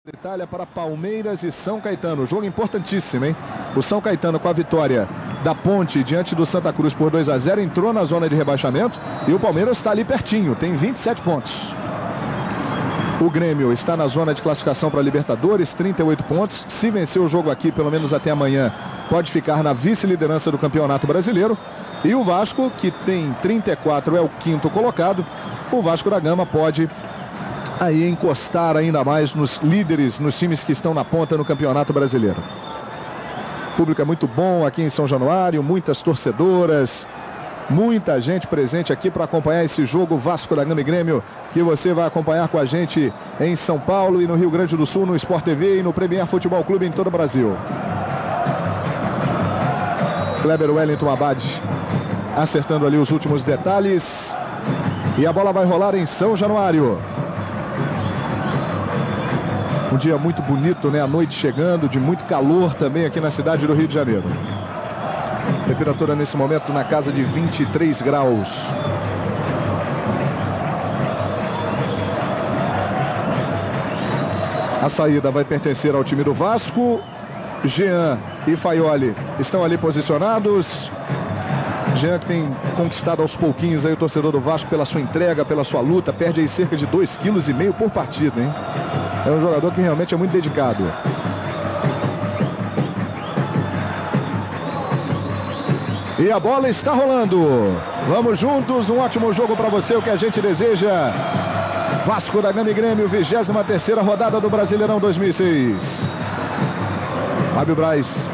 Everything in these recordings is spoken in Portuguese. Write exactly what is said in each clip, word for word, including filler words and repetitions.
Itália para Palmeiras e São Caetano. Jogo importantíssimo, hein? O São Caetano, com a vitória da Ponte diante do Santa Cruz por dois a zero, entrou na zona de rebaixamento e o Palmeiras está ali pertinho, tem vinte e sete pontos. O Grêmio está na zona de classificação para a Libertadores, trinta e oito pontos. Se vencer o jogo aqui, pelo menos até amanhã, pode ficar na vice-liderança do Campeonato Brasileiro. E o Vasco, que tem trinta e quatro, é o quinto colocado. O Vasco da Gama pode aí encostar ainda mais nos líderes, nos times que estão na ponta no Campeonato Brasileiro. O público é muito bom aqui em São Januário, muitas torcedoras, muita gente presente aqui para acompanhar esse jogo Vasco da Gama e Grêmio, que você vai acompanhar com a gente em São Paulo e no Rio Grande do Sul, no Sport T V e no Premier Futebol Clube em todo o Brasil. Kleber Wellington Abad acertando ali os últimos detalhes e a bola vai rolar em São Januário. Um dia muito bonito, né? A noite chegando, de muito calor também aqui na cidade do Rio de Janeiro. Temperatura nesse momento na casa de vinte e três graus. A saída vai pertencer ao time do Vasco. Jean e Faioli estão ali posicionados. Jean, que tem conquistado aos pouquinhos aí o torcedor do Vasco pela sua entrega, pela sua luta, perde aí cerca de dois vírgula cinco quilos por partida, hein? É um jogador que realmente é muito dedicado. E a bola está rolando. Vamos juntos, um ótimo jogo para você, o que a gente deseja. Vasco da Gama e Grêmio, vigésima terceira rodada do Brasileirão dois mil e seis. Fábio Braz.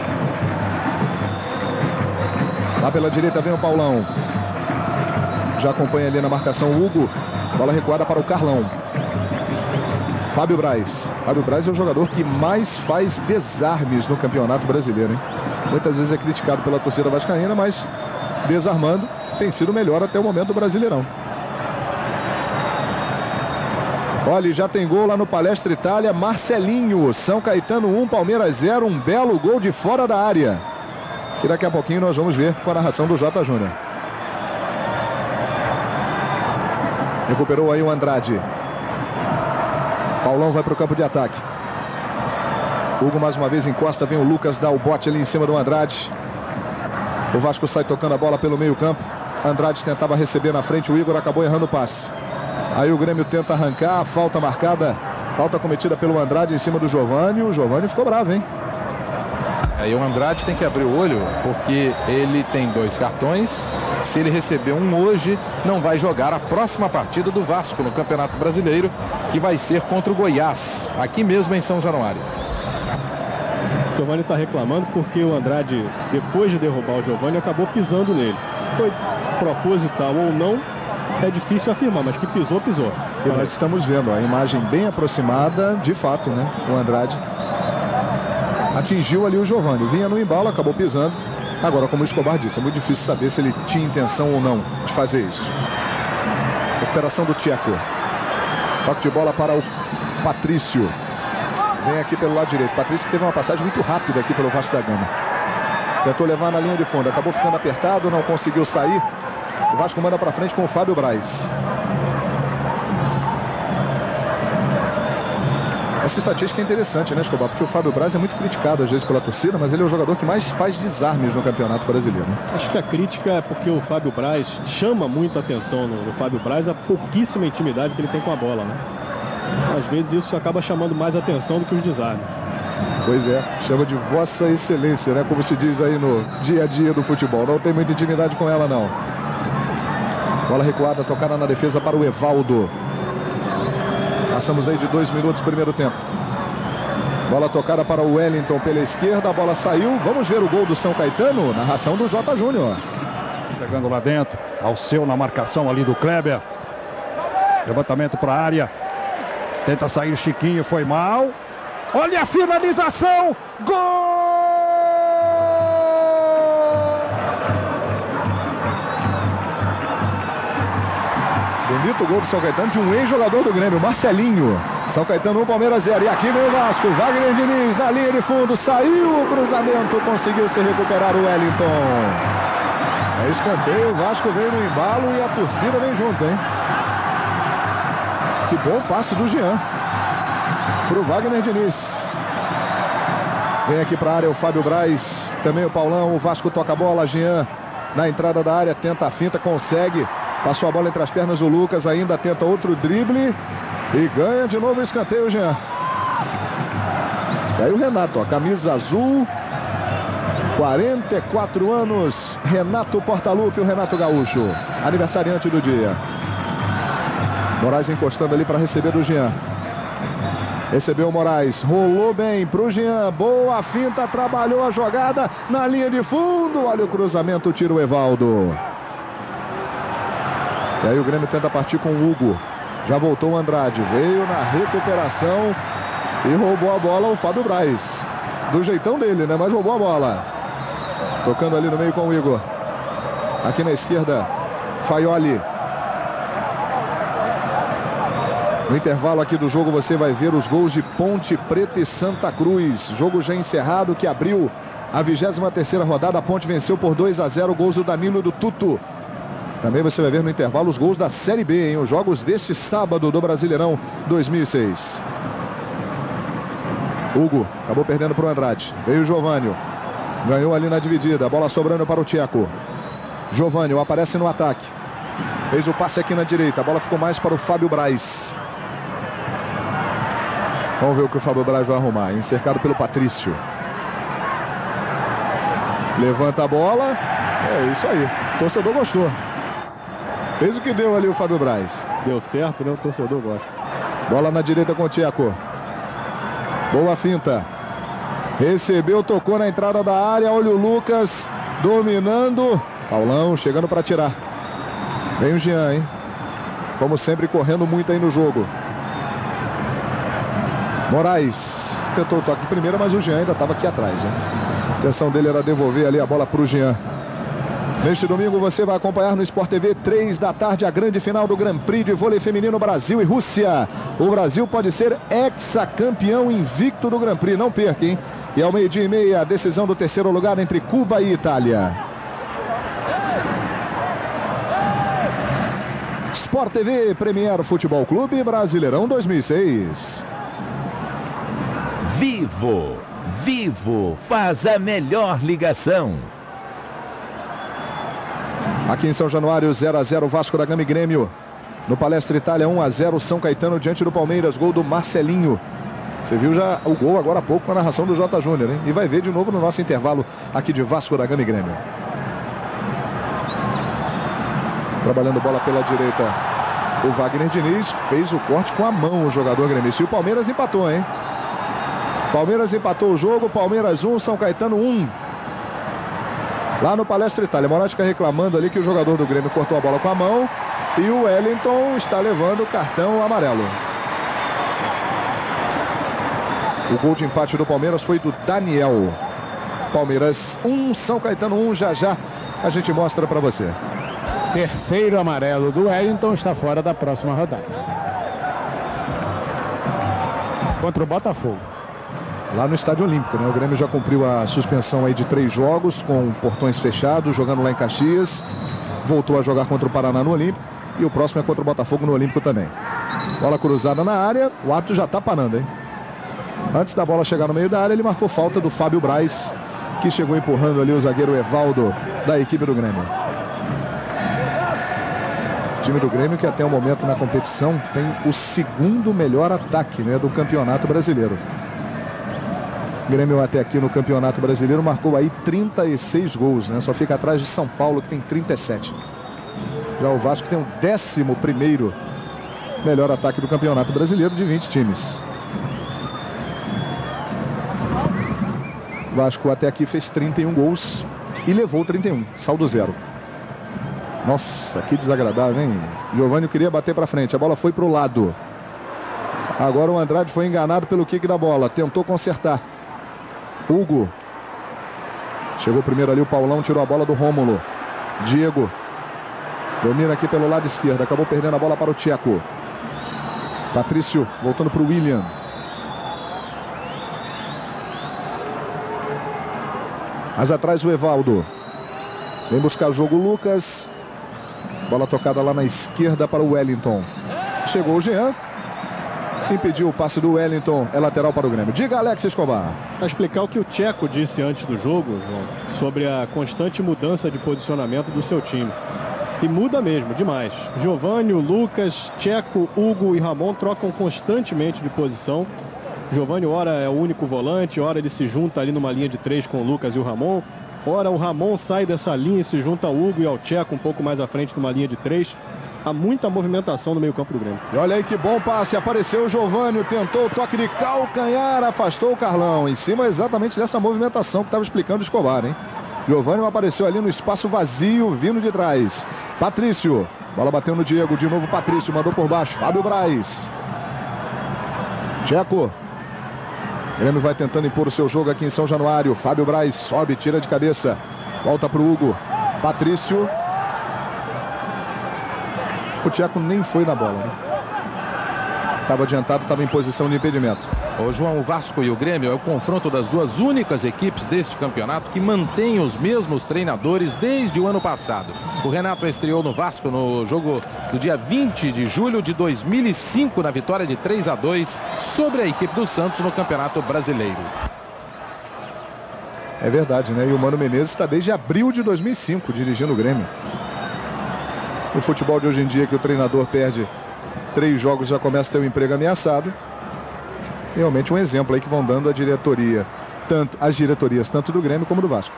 Lá pela direita vem o Paulão. Já acompanha ali na marcação o Hugo. Bola recuada para o Carlão. Fábio Braz. Fábio Braz é o jogador que mais faz desarmes no Campeonato Brasileiro, hein? Muitas vezes é criticado pela torcida vascaína, mas desarmando tem sido melhor até o momento do Brasileirão. Olha, já tem gol lá no Palestra Itália. Marcelinho. São Caetano um, Palmeiras zero. Um belo gol de fora da área, que daqui a pouquinho nós vamos ver com a narração do Jota Júnior. Recuperou aí o Andrade. Paulão vai para o campo de ataque. Hugo mais uma vez encosta, vem o Lucas, dá o bote ali em cima do Andrade. O Vasco sai tocando a bola pelo meio campo. Andrade tentava receber na frente, o Igor acabou errando o passe. Aí o Grêmio tenta arrancar, falta marcada, falta cometida pelo Andrade em cima do Giovani. O Giovani ficou bravo, hein? Aí o Andrade tem que abrir o olho, porque ele tem dois cartões. Se ele receber um hoje, não vai jogar a próxima partida do Vasco no Campeonato Brasileiro, que vai ser contra o Goiás, aqui mesmo em São Januário. O Giovani está reclamando porque o Andrade, depois de derrubar o Giovani, acabou pisando nele. Se foi proposital ou não, é difícil afirmar, mas que pisou, pisou. E nós estamos vendo a imagem bem aproximada, de fato, né? O Andrade atingiu ali o Giovani, vinha no embalo, acabou pisando. Agora, como o Escobar disse, é muito difícil saber se ele tinha intenção ou não de fazer isso. Recuperação do Tcheco. Toque de bola para o Patrício. Vem aqui pelo lado direito. Patrício, que teve uma passagem muito rápida aqui pelo Vasco da Gama. Tentou levar na linha de fundo, acabou ficando apertado, não conseguiu sair. O Vasco manda para frente com o Fábio Braz. Essa estatística é interessante, né, Escobar? Porque o Fábio Braz é muito criticado às vezes pela torcida, mas ele é o jogador que mais faz desarmes no Campeonato Brasileiro. Acho que a crítica é porque o Fábio Braz chama muito a atenção no, no Fábio Braz, a pouquíssima intimidade que ele tem com a bola, né? Às vezes isso acaba chamando mais atenção do que os desarmes. Pois é, chama de Vossa Excelência, né? Como se diz aí no dia a dia do futebol. Não tem muita intimidade com ela, não. Bola recuada, tocada na defesa para o Evaldo. Passamos aí de dois minutos primeiro tempo. Bola tocada para o Wellington pela esquerda. A bola saiu. Vamos ver o gol do São Caetano. Narração do Jota Júnior. Chegando lá dentro. Alceu na marcação ali do Kleber. Levantamento para a área. Tenta sair o Chiquinho. Foi mal. Olha a finalização. Gol! Bonito gol do São Caetano de um ex-jogador do Grêmio, Marcelinho. São Caetano um, Palmeiras zero. E aqui vem o Vasco. Wagner Diniz na linha de fundo. Saiu o cruzamento. Conseguiu se recuperar o Wellington. É escanteio. O Vasco veio no embalo e a torcida vem junto, hein? Que bom passe do Jean. para o Wagner Diniz. Vem aqui para a área o Fábio Braz, também o Paulão. O Vasco toca a bola, Jean na entrada da área, tenta a finta, consegue. Passou a bola entre as pernas o Lucas, ainda tenta outro drible e ganha de novo o escanteio, Jean. E aí o Renato, ó, camisa azul, quarenta e quatro anos, Renato Portaluppi, o Renato Gaúcho, aniversariante do dia. Moraes encostando ali para receber do Jean. Recebeu o Moraes, rolou bem pro Jean, boa finta, trabalhou a jogada na linha de fundo, olha o cruzamento, tira o Evaldo. E aí o Grêmio tenta partir com o Hugo, já voltou o Andrade, veio na recuperação e roubou a bola o Fábio Braz, do jeitão dele, né, mas roubou a bola. Tocando ali no meio com o Igor, aqui na esquerda, Faioli. No intervalo aqui do jogo você vai ver os gols de Ponte Preta e Santa Cruz. Jogo já encerrado que abriu a vigésima terceira rodada. A Ponte venceu por dois a zero, gols do Danilo e do Tuto. Também você vai ver no intervalo os gols da Série B, hein? Os jogos deste sábado do Brasileirão dois mil e seis. Hugo acabou perdendo para o Andrade. Veio o Giovânio. Ganhou ali na dividida. Bola sobrando para o Tcheco. Giovânio aparece no ataque. Fez o passe aqui na direita. A bola ficou mais para o Fábio Braz. Vamos ver o que o Fábio Braz vai arrumar. Encercado pelo Patrício. Levanta a bola. É isso aí. O torcedor gostou. Fez o que deu ali o Fábio Braz. Deu certo, né? O torcedor gosta. Bola na direita com o Tcheco. Boa finta. Recebeu, tocou na entrada da área. Olha o Lucas dominando. Paulão chegando para tirar. Vem o Jean, hein? Como sempre, correndo muito aí no jogo. Moraes tentou o toque primeiro, mas o Jean ainda estava aqui atrás, hein? A intenção dele era devolver ali a bola para o Jean. Neste domingo você vai acompanhar no Sport T V, três da tarde, a grande final do Grand Prix de vôlei feminino Brasil e Rússia. O Brasil pode ser hexacampeão invicto do Grand Prix, não perca, hein? E ao meio-dia e meia, a decisão do terceiro lugar entre Cuba e Itália. Sport T V, Premier Futebol Clube, Brasileirão dois mil e seis. Vivo, Vivo faz a melhor ligação. Aqui em São Januário, zero a zero, Vasco da Gama e Grêmio. No Palestra Itália, um a zero, São Caetano diante do Palmeiras, gol do Marcelinho. Você viu já o gol agora há pouco com a narração do J. Júnior, hein? E vai ver de novo no nosso intervalo aqui de Vasco da Gama e Grêmio. Trabalhando bola pela direita, o Wagner Diniz fez o corte com a mão, o jogador gremista. E o Palmeiras empatou, hein? Palmeiras empatou o jogo, Palmeiras um, São Caetano um. Lá no Palestra Itália, Moraes fica reclamando ali que o jogador do Grêmio cortou a bola com a mão e o Wellington está levando o cartão amarelo. O gol de empate do Palmeiras foi do Daniel. Palmeiras um, São Caetano um, já já a gente mostra para você. Terceiro amarelo do Wellington, está fora da próxima rodada. Contra o Botafogo. Lá no Estádio Olímpico, né? O Grêmio já cumpriu a suspensão aí de três jogos com portões fechados, jogando lá em Caxias. Voltou a jogar contra o Paraná no Olímpico. E o próximo é contra o Botafogo no Olímpico também. Bola cruzada na área, o árbitro já está parando, hein? Antes da bola chegar no meio da área, ele marcou falta do Fábio Braz, que chegou empurrando ali o zagueiro Evaldo da equipe do Grêmio. O time do Grêmio que até o momento na competição tem o segundo melhor ataque, né, do Campeonato Brasileiro. O Grêmio até aqui no Campeonato Brasileiro marcou aí trinta e seis gols, né? Só fica atrás de São Paulo, que tem trinta e sete. Já o Vasco tem o décimo primeiro melhor ataque do Campeonato Brasileiro de vinte times. O Vasco até aqui fez trinta e um gols e levou trinta e um, saldo zero. Nossa, que desagradável, hein? Giovânio queria bater para frente, a bola foi para o lado. Agora o Andrade foi enganado pelo kick da bola, tentou consertar. Hugo. Chegou primeiro ali o Paulão, tirou a bola do Rômulo. Diego. Domina aqui pelo lado esquerdo, acabou perdendo a bola para o Tcheco. Patrício voltando para o William. Mas atrás o Evaldo. Vem buscar o jogo o Lucas. Bola tocada lá na esquerda para o Wellington. Chegou o Jean. impediu o passe do Wellington. É lateral para o Grêmio. Diga, Alex Escobar. Para explicar o que o Tcheco disse antes do jogo, João, sobre a constante mudança de posicionamento do seu time. E muda mesmo, demais. Giovani, Lucas, Tcheco, Hugo e Ramon trocam constantemente de posição. Giovani, ora é o único volante, ora ele se junta ali numa linha de três com o Lucas e o Ramon. Ora o Ramon sai dessa linha e se junta ao Hugo e ao Tcheco um pouco mais à frente numa linha de três. Há muita movimentação no meio campo do Grêmio. E olha aí que bom passe, apareceu o Giovani, tentou o toque de calcanhar, afastou o Carlão. Em cima exatamente dessa movimentação que estava explicando o Escobar, hein? Giovani apareceu ali no espaço vazio, vindo de trás. Patrício, bola bateu no Diego, de novo Patrício, mandou por baixo, Fábio Braz. Tcheco. O Grêmio vai tentando impor o seu jogo aqui em São Januário. Fábio Braz sobe, tira de cabeça. Volta para o Hugo. Patrício. O Tcheco nem foi na bola, né? Estava adiantado, estava em posição de impedimento. Ô João, o Vasco e o Grêmio é o confronto das duas únicas equipes deste campeonato que mantêm os mesmos treinadores desde o ano passado. O Renato estreou no Vasco no jogo do dia vinte de julho de dois mil e cinco, na vitória de três a dois sobre a equipe do Santos no Campeonato Brasileiro. É verdade, né? E o Mano Menezes está desde abril de dois mil e cinco dirigindo o Grêmio. O futebol de hoje em dia, que o treinador perde três jogos, já começa a ter um emprego ameaçado. Realmente um exemplo aí que vão dando a diretoria, tanto as diretorias tanto do Grêmio como do Vasco.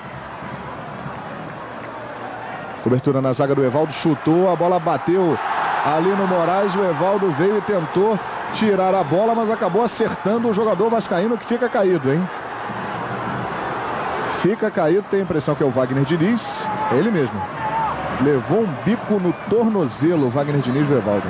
Cobertura na zaga do Evaldo, chutou, a bola bateu ali no Moraes, o Evaldo veio e tentou tirar a bola, mas acabou acertando o jogador vascaíno, que fica caído, hein? Fica caído, tem a impressão que é o Wagner Diniz, é ele mesmo. Levou um bico no tornozelo, o Wagner Diniz do Evaldo.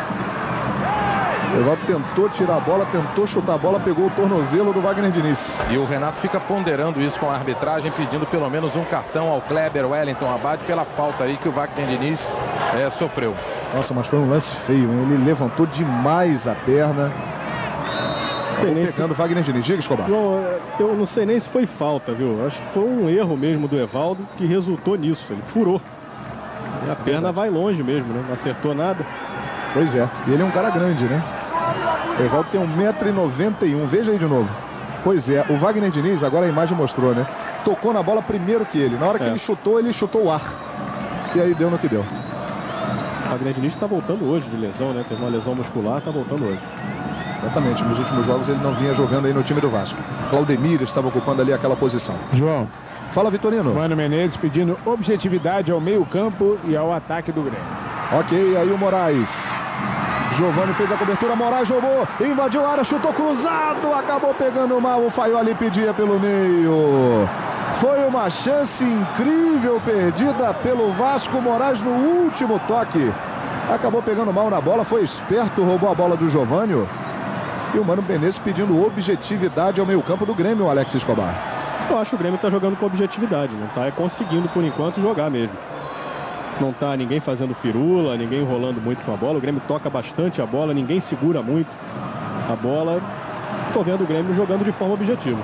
O Evaldo tentou tirar a bola, tentou chutar a bola, pegou o tornozelo do Wagner Diniz. E o Renato fica ponderando isso com a arbitragem, pedindo pelo menos um cartão ao Kleber Wellington Abad pela falta aí que o Wagner Diniz é, sofreu. Nossa, mas foi um lance feio, hein? Ele levantou demais a perna. Sei nem pegando o se... Wagner Diniz. Diga, Escobar. João, eu não sei nem se foi falta, viu? Acho que foi um erro mesmo do Evaldo que resultou nisso. Ele furou. E a perna vai longe mesmo, né? Não acertou nada. Pois é. E ele é um cara grande, né? O Evaldo tem um metro e noventa e um. Veja aí de novo. Pois é. O Wagner Diniz, agora a imagem mostrou, né? Tocou na bola primeiro que ele. Na hora que é. ele chutou, ele chutou o ar. E aí deu no que deu. O Wagner Diniz está voltando hoje de lesão, né? Teve uma lesão muscular, está voltando hoje. Exatamente. Nos últimos jogos ele não vinha jogando aí no time do Vasco. Claudemir estava ocupando ali aquela posição. João. Fala, Vitorino. Mano Menezes pedindo objetividade ao meio-campo e ao ataque do Grêmio. Ok, aí o Moraes. Giovani fez a cobertura, Moraes jogou, invadiu a área, chutou cruzado, acabou pegando mal, o Faioli pedia pelo meio. Foi uma chance incrível perdida pelo Vasco. Moraes no último toque acabou pegando mal na bola, foi esperto, roubou a bola do Giovani. E o Mano Menezes pedindo objetividade ao meio-campo do Grêmio, Alex Escobar. Eu acho que o Grêmio está jogando com objetividade, não está conseguindo por enquanto jogar mesmo. Não está ninguém fazendo firula, ninguém enrolando muito com a bola. O Grêmio toca bastante a bola, ninguém segura muito a bola. Estou vendo o Grêmio jogando de forma objetiva.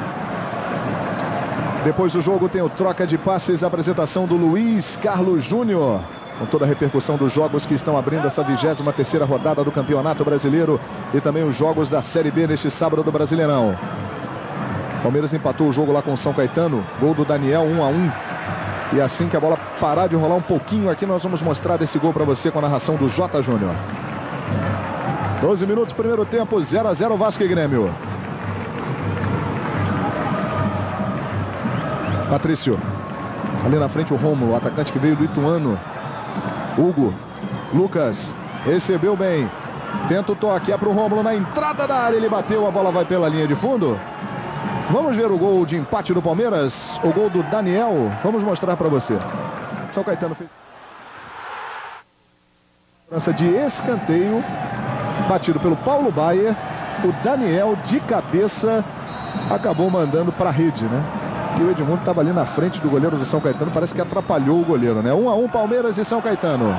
Depois do jogo tem o troca de passes, a apresentação do Luiz Carlos Júnior. Com toda a repercussão dos jogos que estão abrindo essa vigésima terceira rodada do Campeonato Brasileiro e também os jogos da Série B neste sábado do Brasileirão. Palmeiras empatou o jogo lá com o São Caetano, gol do Daniel, um a um. E assim que a bola parar de rolar um pouquinho aqui, nós vamos mostrar esse gol para você com a narração do J. Júnior. doze minutos, primeiro tempo, zero a zero Vasco e Grêmio. Patrício. Ali na frente o Rômulo, o atacante que veio do Ituano. Hugo. Lucas. Recebeu bem. Tenta o toque, é para o Rômulo na entrada da área. Ele bateu, a bola vai pela linha de fundo. Vamos ver o gol de empate do Palmeiras. O gol do Daniel. Vamos mostrar para você. São Caetano fez lança de escanteio. Batido pelo Paulo Baier. O Daniel de cabeça acabou mandando para a rede, né? E o Edmundo estava ali na frente do goleiro do São Caetano. Parece que atrapalhou o goleiro, né? um a um Palmeiras e São Caetano.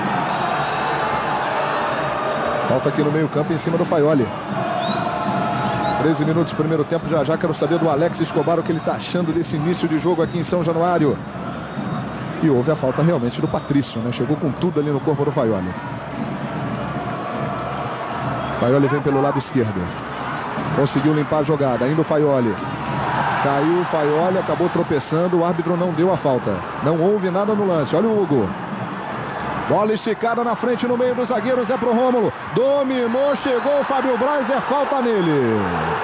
Falta aqui no meio campo em cima do Faioli. treze minutos, primeiro tempo. Já já quero saber do Alex Escobar o que ele está achando desse início de jogo aqui em São Januário. E houve a falta realmente do Patrício, né? Chegou com tudo ali no corpo do Faioli. Faioli vem pelo lado esquerdo. Conseguiu limpar a jogada. Ainda o Faioli. Caiu o Faioli, acabou tropeçando. O árbitro não deu a falta. Não houve nada no lance. Olha o Hugo. Bola esticada na frente, no meio dos zagueiros. É pro Rômulo. Dominou, chegou o Fábio Braz. É falta nele.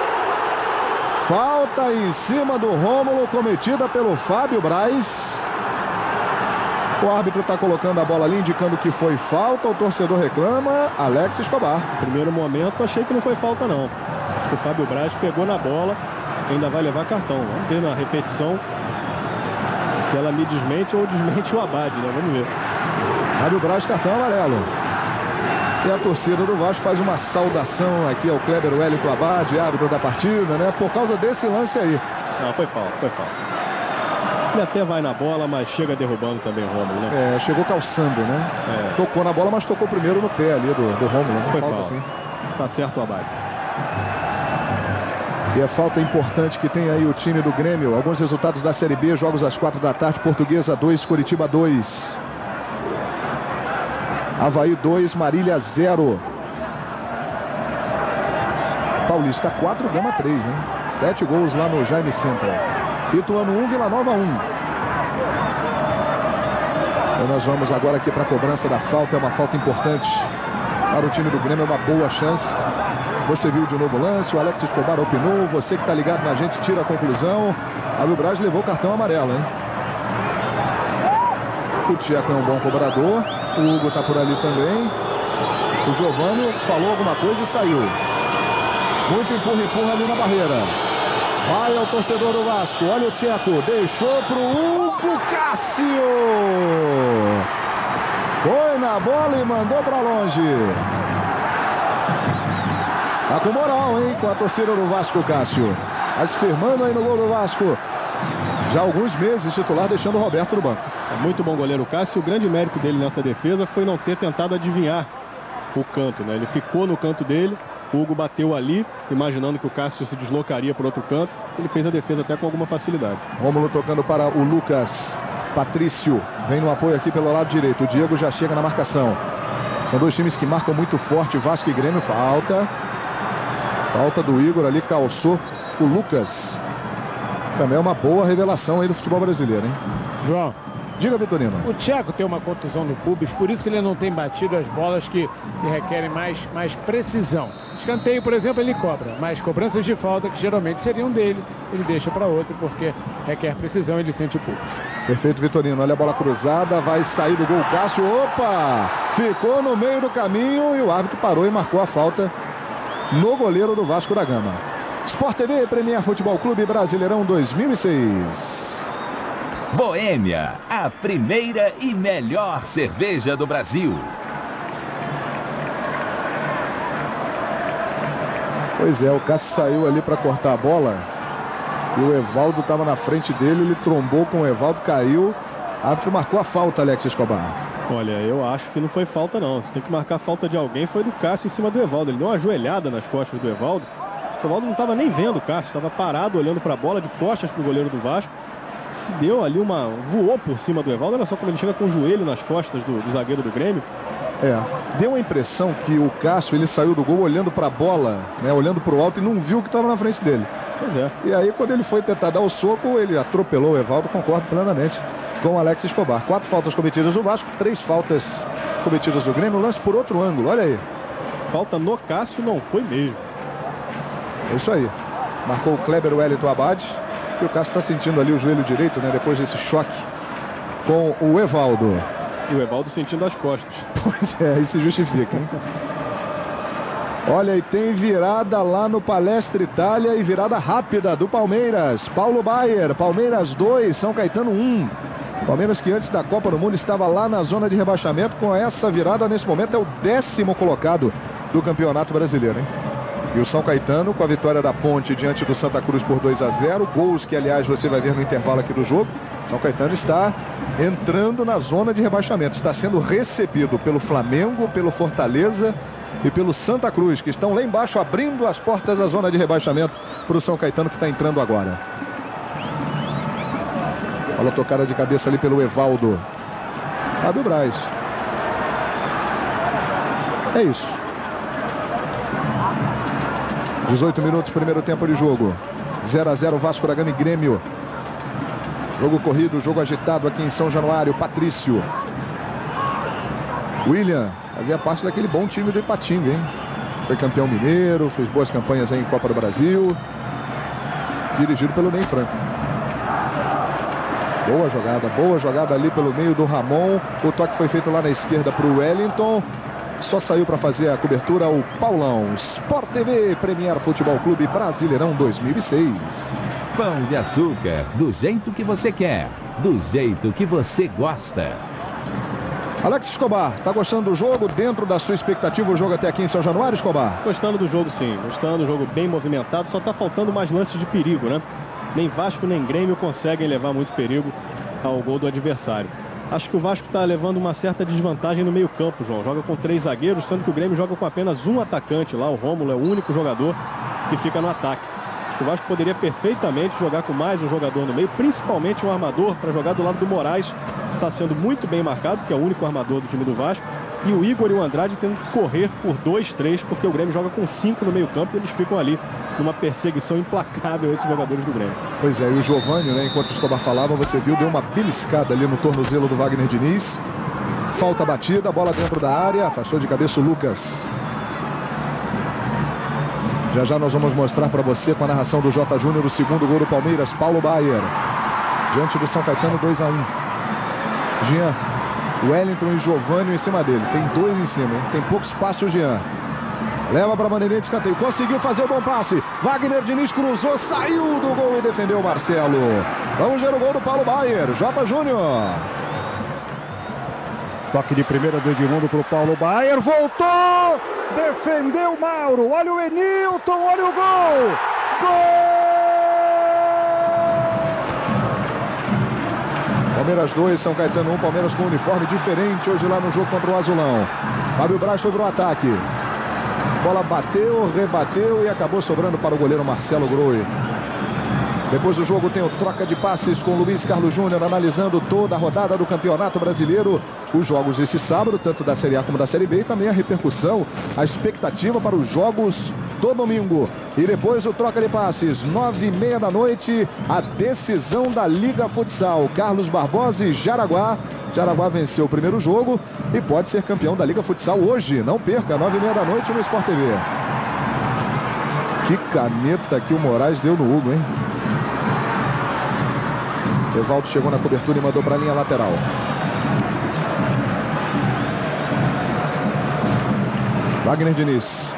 Falta em cima do Rômulo, cometida pelo Fábio Braz. O árbitro está colocando a bola ali, indicando que foi falta. O torcedor reclama. Alex Escobar. No primeiro momento, achei que não foi falta, não. Acho que o Fábio Braz pegou na bola. Ainda vai levar cartão. Vamos ver na repetição se ela me desmente ou desmente o Abad, né? Vamos ver. Fábio Braz, cartão amarelo. E a torcida do Vasco faz uma saudação aqui ao Kleber Wellington Abad, árbitro da partida, né? Por causa desse lance aí. Não, foi falta, foi falta. Ele até vai na bola, mas chega derrubando também o Rômulo, né? É, chegou calçando, né? É. Tocou na bola, mas tocou primeiro no pé ali do, do Rômulo. Não foi falta, falta. Assim. Tá certo o Abad. E a falta importante que tem aí o time do Grêmio. Alguns resultados da Série B, jogos às quatro da tarde. Portuguesa dois, Curitiba dois. Avaí dois, Marília zero. Paulista quatro, Gama três, né? Sete gols lá no Jaime Sintra. Ituano um, Vila Nova um. Então nós vamos agora aqui para a cobrança da falta. É uma falta importante para o time do Grêmio, é uma boa chance. Você viu de novo o lance, o Alex Escobar opinou. Você que está ligado na gente tira a conclusão. Fábio Braz levou o cartão amarelo, hein? O Tcheco é um bom cobrador. O Hugo está por ali também. O Giovani falou alguma coisa e saiu. Muito empurra, empurra ali na barreira. Vai ao torcedor do Vasco. Olha o Tcheco. Deixou para o Hugo Cássio. Foi na bola e mandou para longe. Tá com moral, hein? Com a torcida do Vasco, Cássio. Mas firmando aí no gol do Vasco. Já há alguns meses titular, deixando o Roberto no banco. É muito bom goleiro o Cássio. O grande mérito dele nessa defesa foi não ter tentado adivinhar o canto, né? Ele ficou no canto dele. O Hugo bateu ali, imaginando que o Cássio se deslocaria por outro canto. Ele fez a defesa até com alguma facilidade. Rômulo tocando para o Lucas. Patrício vem no apoio aqui pelo lado direito. O Diego já chega na marcação. São dois times que marcam muito forte. Vasco e Grêmio. Falta. Falta do Igor ali, calçou o Lucas. Também é uma boa revelação aí do futebol brasileiro, hein? João. Diga, Vitorino. O Tcheco tem uma contusão no pubis, por isso que ele não tem batido as bolas que, que requerem mais, mais precisão. Escanteio, por exemplo, ele cobra, mas cobranças de falta, que geralmente seriam dele, ele deixa para outro, porque requer precisão e ele sente o pubis. Perfeito, Vitorino. Olha a bola cruzada, vai sair do gol. Cássio, opa! Ficou no meio do caminho e o árbitro parou e marcou a falta no goleiro do Vasco da Gama. Sport T V, Premier Futebol Clube Brasileirão dois mil e seis. Boêmia, a primeira e melhor cerveja do Brasil. Pois é, o Cássio saiu ali para cortar a bola e o Evaldo estava na frente dele, ele trombou com o Evaldo, caiu. O árbitro marcou a falta, Alex Escobar. Olha, eu acho que não foi falta, não. Se tem que marcar a falta de alguém, foi do Cássio em cima do Evaldo. Ele deu uma ajoelhada nas costas do Evaldo. O Evaldo não estava nem vendo o Cássio, estava parado olhando para a bola de costas para o goleiro do Vasco. Deu ali uma... voou por cima do Evaldo. Olha só como ele chega com o joelho nas costas do, do zagueiro do Grêmio. É, deu a impressão que o Cássio, ele saiu do gol olhando para a bola, né, olhando para o alto e não viu o que estava na frente dele. Pois é. E aí, quando ele foi tentar dar o soco, ele atropelou o Evaldo, concordo plenamente com o Alex Escobar. Quatro faltas cometidas do Vasco, três faltas cometidas do Grêmio. Lance por outro ângulo, olha aí. Falta no Cássio não foi mesmo. É isso aí. Marcou o Kleber Wellington Abad. E o Cássio está sentindo ali o joelho direito, né? Depois desse choque com o Evaldo. E o Evaldo sentindo as costas. Pois é, aí se justifica, hein? Olha, e tem virada lá no Palestra Itália e virada rápida do Palmeiras. Paulo Baier, Palmeiras dois, São Caetano um. Palmeiras que antes da Copa do Mundo estava lá na zona de rebaixamento. Com essa virada, nesse momento, é o décimo colocado do Campeonato Brasileiro, hein? E o São Caetano com a vitória da Ponte diante do Santa Cruz por dois a zero. Gols que, aliás, você vai ver no intervalo aqui do jogo. São Caetano está entrando na zona de rebaixamento. Está sendo recebido pelo Flamengo, pelo Fortaleza e pelo Santa Cruz, que estão lá embaixo abrindo as portas da zona de rebaixamento para o São Caetano, que está entrando agora. Bola tocada de cabeça ali pelo Evaldo. Fábio Braz. É isso. dezoito minutos, primeiro tempo de jogo. zero a zero Vasco da Gama e Grêmio. Jogo corrido, jogo agitado aqui em São Januário. Patrício. William fazia parte daquele bom time do Ipatinga, hein? Foi campeão mineiro, fez boas campanhas aí em Copa do Brasil. Dirigido pelo Ney Franco. Boa jogada, boa jogada ali pelo meio do Ramon. O toque foi feito lá na esquerda para o Wellington. Só saiu para fazer a cobertura o Paulão. Sport T V, Premier Futebol Clube Brasileirão dois mil e seis. Pão de açúcar, do jeito que você quer, do jeito que você gosta. Alex Escobar, tá gostando do jogo? Dentro da sua expectativa, o jogo até aqui em São Januário, Escobar? Gostando do jogo, sim. Gostando do jogo bem movimentado. Só tá faltando mais lances de perigo, né? Nem Vasco nem Grêmio conseguem levar muito perigo ao gol do adversário. Acho que o Vasco está levando uma certa desvantagem no meio campo, João. Joga com três zagueiros, sendo que o Grêmio joga com apenas um atacante lá. O Rômulo é o único jogador que fica no ataque. Acho que o Vasco poderia perfeitamente jogar com mais um jogador no meio, principalmente um armador para jogar do lado do Moraes. Está sendo muito bem marcado, que é o único armador do time do Vasco. E o Igor e o Andrade tendo que correr por dois, três, porque o Grêmio joga com cinco no meio campo e eles ficam ali numa perseguição implacável entre os jogadores do Grêmio. Pois é, e o Giovânio, né, enquanto o Escobar falava, você viu, deu uma beliscada ali no tornozelo do Wagner Diniz. Falta batida, bola dentro da área, afastou de cabeça o Lucas. Já já nós vamos mostrar para você com a narração do J. Júnior o segundo gol do Palmeiras, Paulo Baier. Diante do São Caetano, dois a um. Jean, Wellington e Giovânio em cima dele. Tem dois em cima, hein? Tem pouco espaço o Jean. Leva para a bandeirinha de escanteio. Conseguiu fazer o bom passe. Wagner Diniz cruzou, saiu do gol e defendeu o Marcelo. Vamos ver o gol do Paulo Baier. J. Júnior. Toque de primeira do Edmundo para o Paulo Baier. Voltou! Defendeu o Mauro. Olha o Enilton, olha o gol! Gol! Palmeiras dois, São Caetano um. Palmeiras com um uniforme diferente hoje lá no jogo contra o Azulão. Fábio Braz foi para o ataque. Bola bateu, rebateu e acabou sobrando para o goleiro Marcelo Groi. Depois do jogo tem o troca de passes com Luiz Carlos Júnior analisando toda a rodada do Campeonato Brasileiro. Os jogos esse sábado, tanto da Série A como da Série B, e também a repercussão, a expectativa para os jogos do domingo. E depois o troca de passes, nove e meia da noite, a decisão da Liga Futsal. Carlos Barbosa e Jaraguá. Jaraguá venceu o primeiro jogo e pode ser campeão da Liga Futsal hoje. Não perca, nove e meia da noite no Sport T V. Que caneta que o Moraes deu no Hugo, hein? Evaldo chegou na cobertura e mandou para a linha lateral. Wagner Diniz.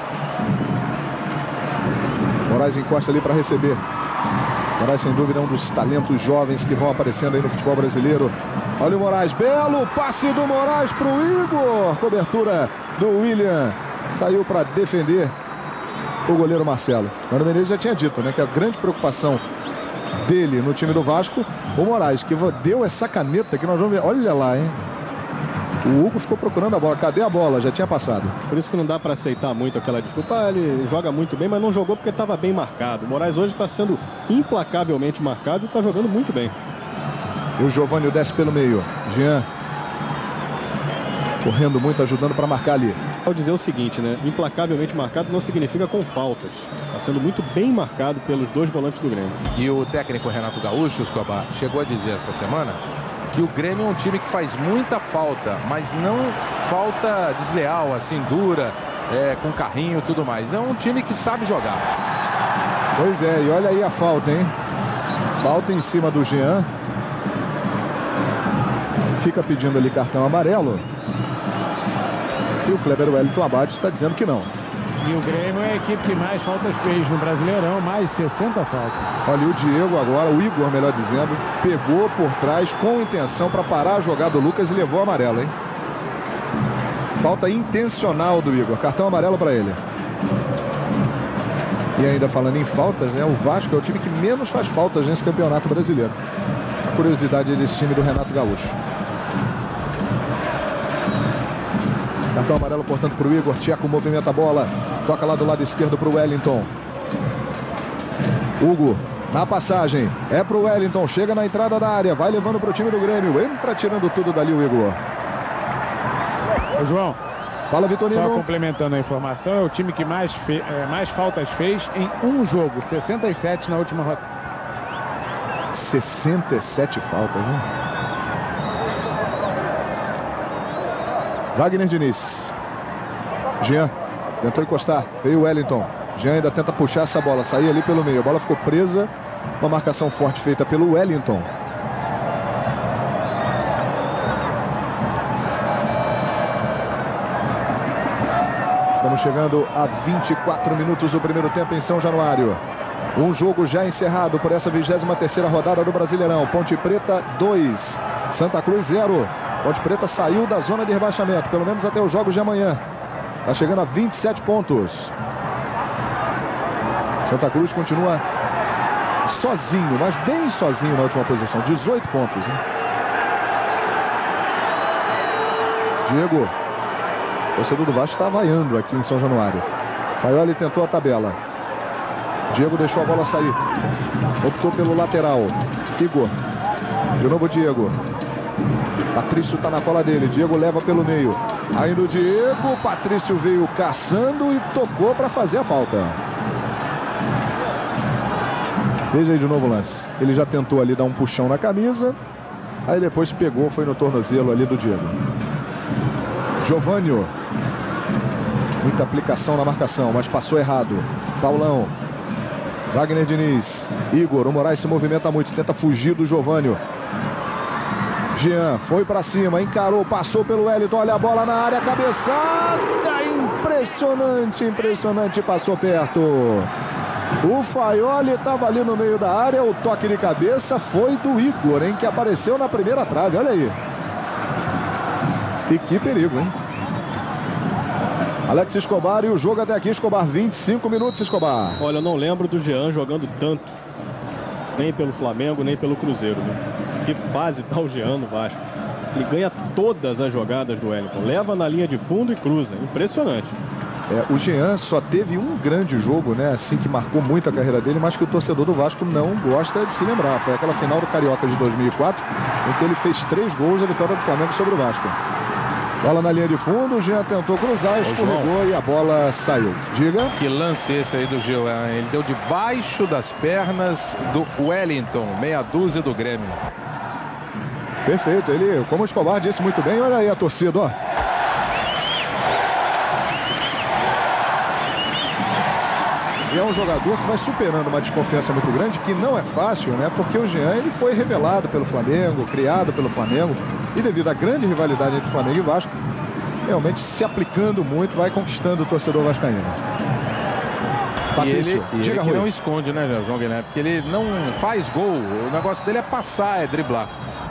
Moraes encosta ali para receber. Moraes, sem dúvida, é um dos talentos jovens que vão aparecendo aí no futebol brasileiro. Olha o Moraes, belo passe do Moraes para o Igor. Cobertura do William. Saiu para defender o goleiro Marcelo. Mano Menezes já tinha dito, né, que a grande preocupação dele no time do Vasco, o Moraes, que deu essa caneta que nós vamos ver. Olha lá, hein? O Hugo ficou procurando a bola. Cadê a bola? Já tinha passado. Por isso que não dá para aceitar muito aquela desculpa. Ah, ele joga muito bem, mas não jogou porque estava bem marcado. O Moraes hoje está sendo implacavelmente marcado e está jogando muito bem. E o Giovânio desce pelo meio. Jean correndo muito, ajudando para marcar ali. Vou dizer o seguinte, né? Implacavelmente marcado não significa com faltas. Está sendo muito bem marcado pelos dois volantes do Grêmio. E o técnico Renato Gaúcho, Escobar, chegou a dizer essa semana que o Grêmio é um time que faz muita falta, mas não falta desleal, assim, dura, é, com carrinho e tudo mais. É um time que sabe jogar. Pois é, e olha aí a falta, hein? Falta em cima do Jean. Fica pedindo ali cartão amarelo. E o Kleber Wellington Abate está dizendo que não. E o Grêmio é a equipe que mais faltas fez no Brasileirão, mais sessenta faltas. Olha, o Diego agora, o Igor, melhor dizendo, pegou por trás com intenção para parar a jogada do Lucas e levou o amarelo, hein? Falta intencional do Igor, cartão amarelo para ele. E ainda falando em faltas, né? O Vasco é o time que menos faz faltas nesse Campeonato Brasileiro. A curiosidade desse time do Renato Gaúcho. Cartão amarelo, portanto, para o Igor. Tcheco movimenta a bola. Toca lá do lado esquerdo para o Wellington. Hugo na passagem. É para o Wellington. Chega na entrada da área. Vai levando para o time do Grêmio. Entra tirando tudo dali o Igor. Ô, João, Fala, Vitorino. Só complementando a informação, é o time que mais, fe... é, mais faltas fez em um jogo, sessenta e sete na última rodada. sessenta e sete faltas, hein? Wagner Diniz. Jean tentou encostar, veio o Wellington. Jean ainda tenta puxar essa bola, sair ali pelo meio. A bola ficou presa, uma marcação forte feita pelo Wellington. Estamos chegando a vinte e quatro minutos do primeiro tempo em São Januário. Um jogo já encerrado por essa vigésima terceira rodada do Brasileirão. Ponte Preta dois, Santa Cruz zero. Ponte Preta saiu da zona de rebaixamento, pelo menos até os jogos de amanhã. Está chegando a vinte e sete pontos. Santa Cruz continua sozinho, mas bem sozinho na última posição. dezoito pontos, hein? Diego. O torcedor do Vasco está vaiando aqui em São Januário. Faioli tentou a tabela. Diego deixou a bola sair. Optou pelo lateral. Igor. De novo Diego. Patrício está na cola dele. Diego leva pelo meio. Aí no Diego, Patrício veio caçando e tocou para fazer a falta. Veja aí de novo o lance. Ele já tentou ali dar um puxão na camisa. Aí depois pegou, foi no tornozelo ali do Diego. Giovânio. Muita aplicação na marcação, mas passou errado. Paulão. Wagner Diniz. Igor. O Moraes se movimenta muito. Tenta fugir do Giovânio. Jean foi para cima. Encarou. Passou pelo Wellington. Olha a bola na área. Cabeçada. Impressionante. Impressionante. Passou perto. O Faioli estava ali no meio da área. O toque de cabeça foi do Igor, hein? Que apareceu na primeira trave. Olha aí. E que perigo, hein? Alex Escobar e o jogo até aqui, Escobar, vinte e cinco minutos, Escobar. Olha, eu não lembro do Jean jogando tanto, nem pelo Flamengo, nem pelo Cruzeiro, né? Que fase tá o Jean no Vasco. Ele ganha todas as jogadas do Wellington, leva na linha de fundo e cruza, impressionante. É, o Jean só teve um grande jogo, né, assim, que marcou muito a carreira dele, mas que o torcedor do Vasco não gosta de se lembrar. Foi aquela final do Carioca de dois mil e quatro, em que ele fez três gols da vitória do Flamengo sobre o Vasco. Bola na linha de fundo, o Jean tentou cruzar, escorregou e a bola saiu. Diga. Que lance esse aí do Jean. Ele deu debaixo das pernas do Wellington, meia dúzia do Grêmio. Perfeito, ele, como o Escobar disse muito bem, olha aí a torcida, ó. E é um jogador que vai superando uma desconfiança muito grande, que não é fácil, né? Porque o Jean, ele foi revelado pelo Flamengo, criado pelo Flamengo, e devido à grande rivalidade entre Flamengo e Vasco, realmente se aplicando muito, vai conquistando o torcedor vascaíno. Patrício, e ele, diga, ele que não esconde, né, João Guilherme? Porque ele não faz gol, o negócio dele é passar, é driblar.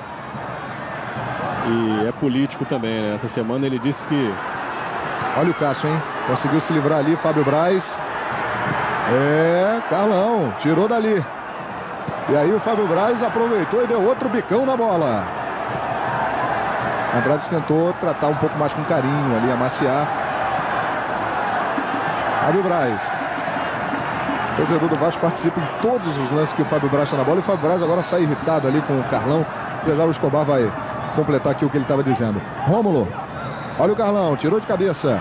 E é político também, né? Essa semana ele disse que... Olha o Cássio, hein? Conseguiu se livrar ali, Fábio Braz. É, Carlão, tirou dali. E aí o Fábio Braz aproveitou e deu outro bicão na bola. Andrade tentou tratar um pouco mais com carinho ali, amaciar. Fábio Braz. O torcedor do Vasco participa em todos os lances que o Fábio Braz está na bola. E o Fábio Braz agora sai irritado ali com o Carlão. E já o Escobar vai completar aqui o que ele estava dizendo. Rômulo. Olha o Carlão, tirou de cabeça.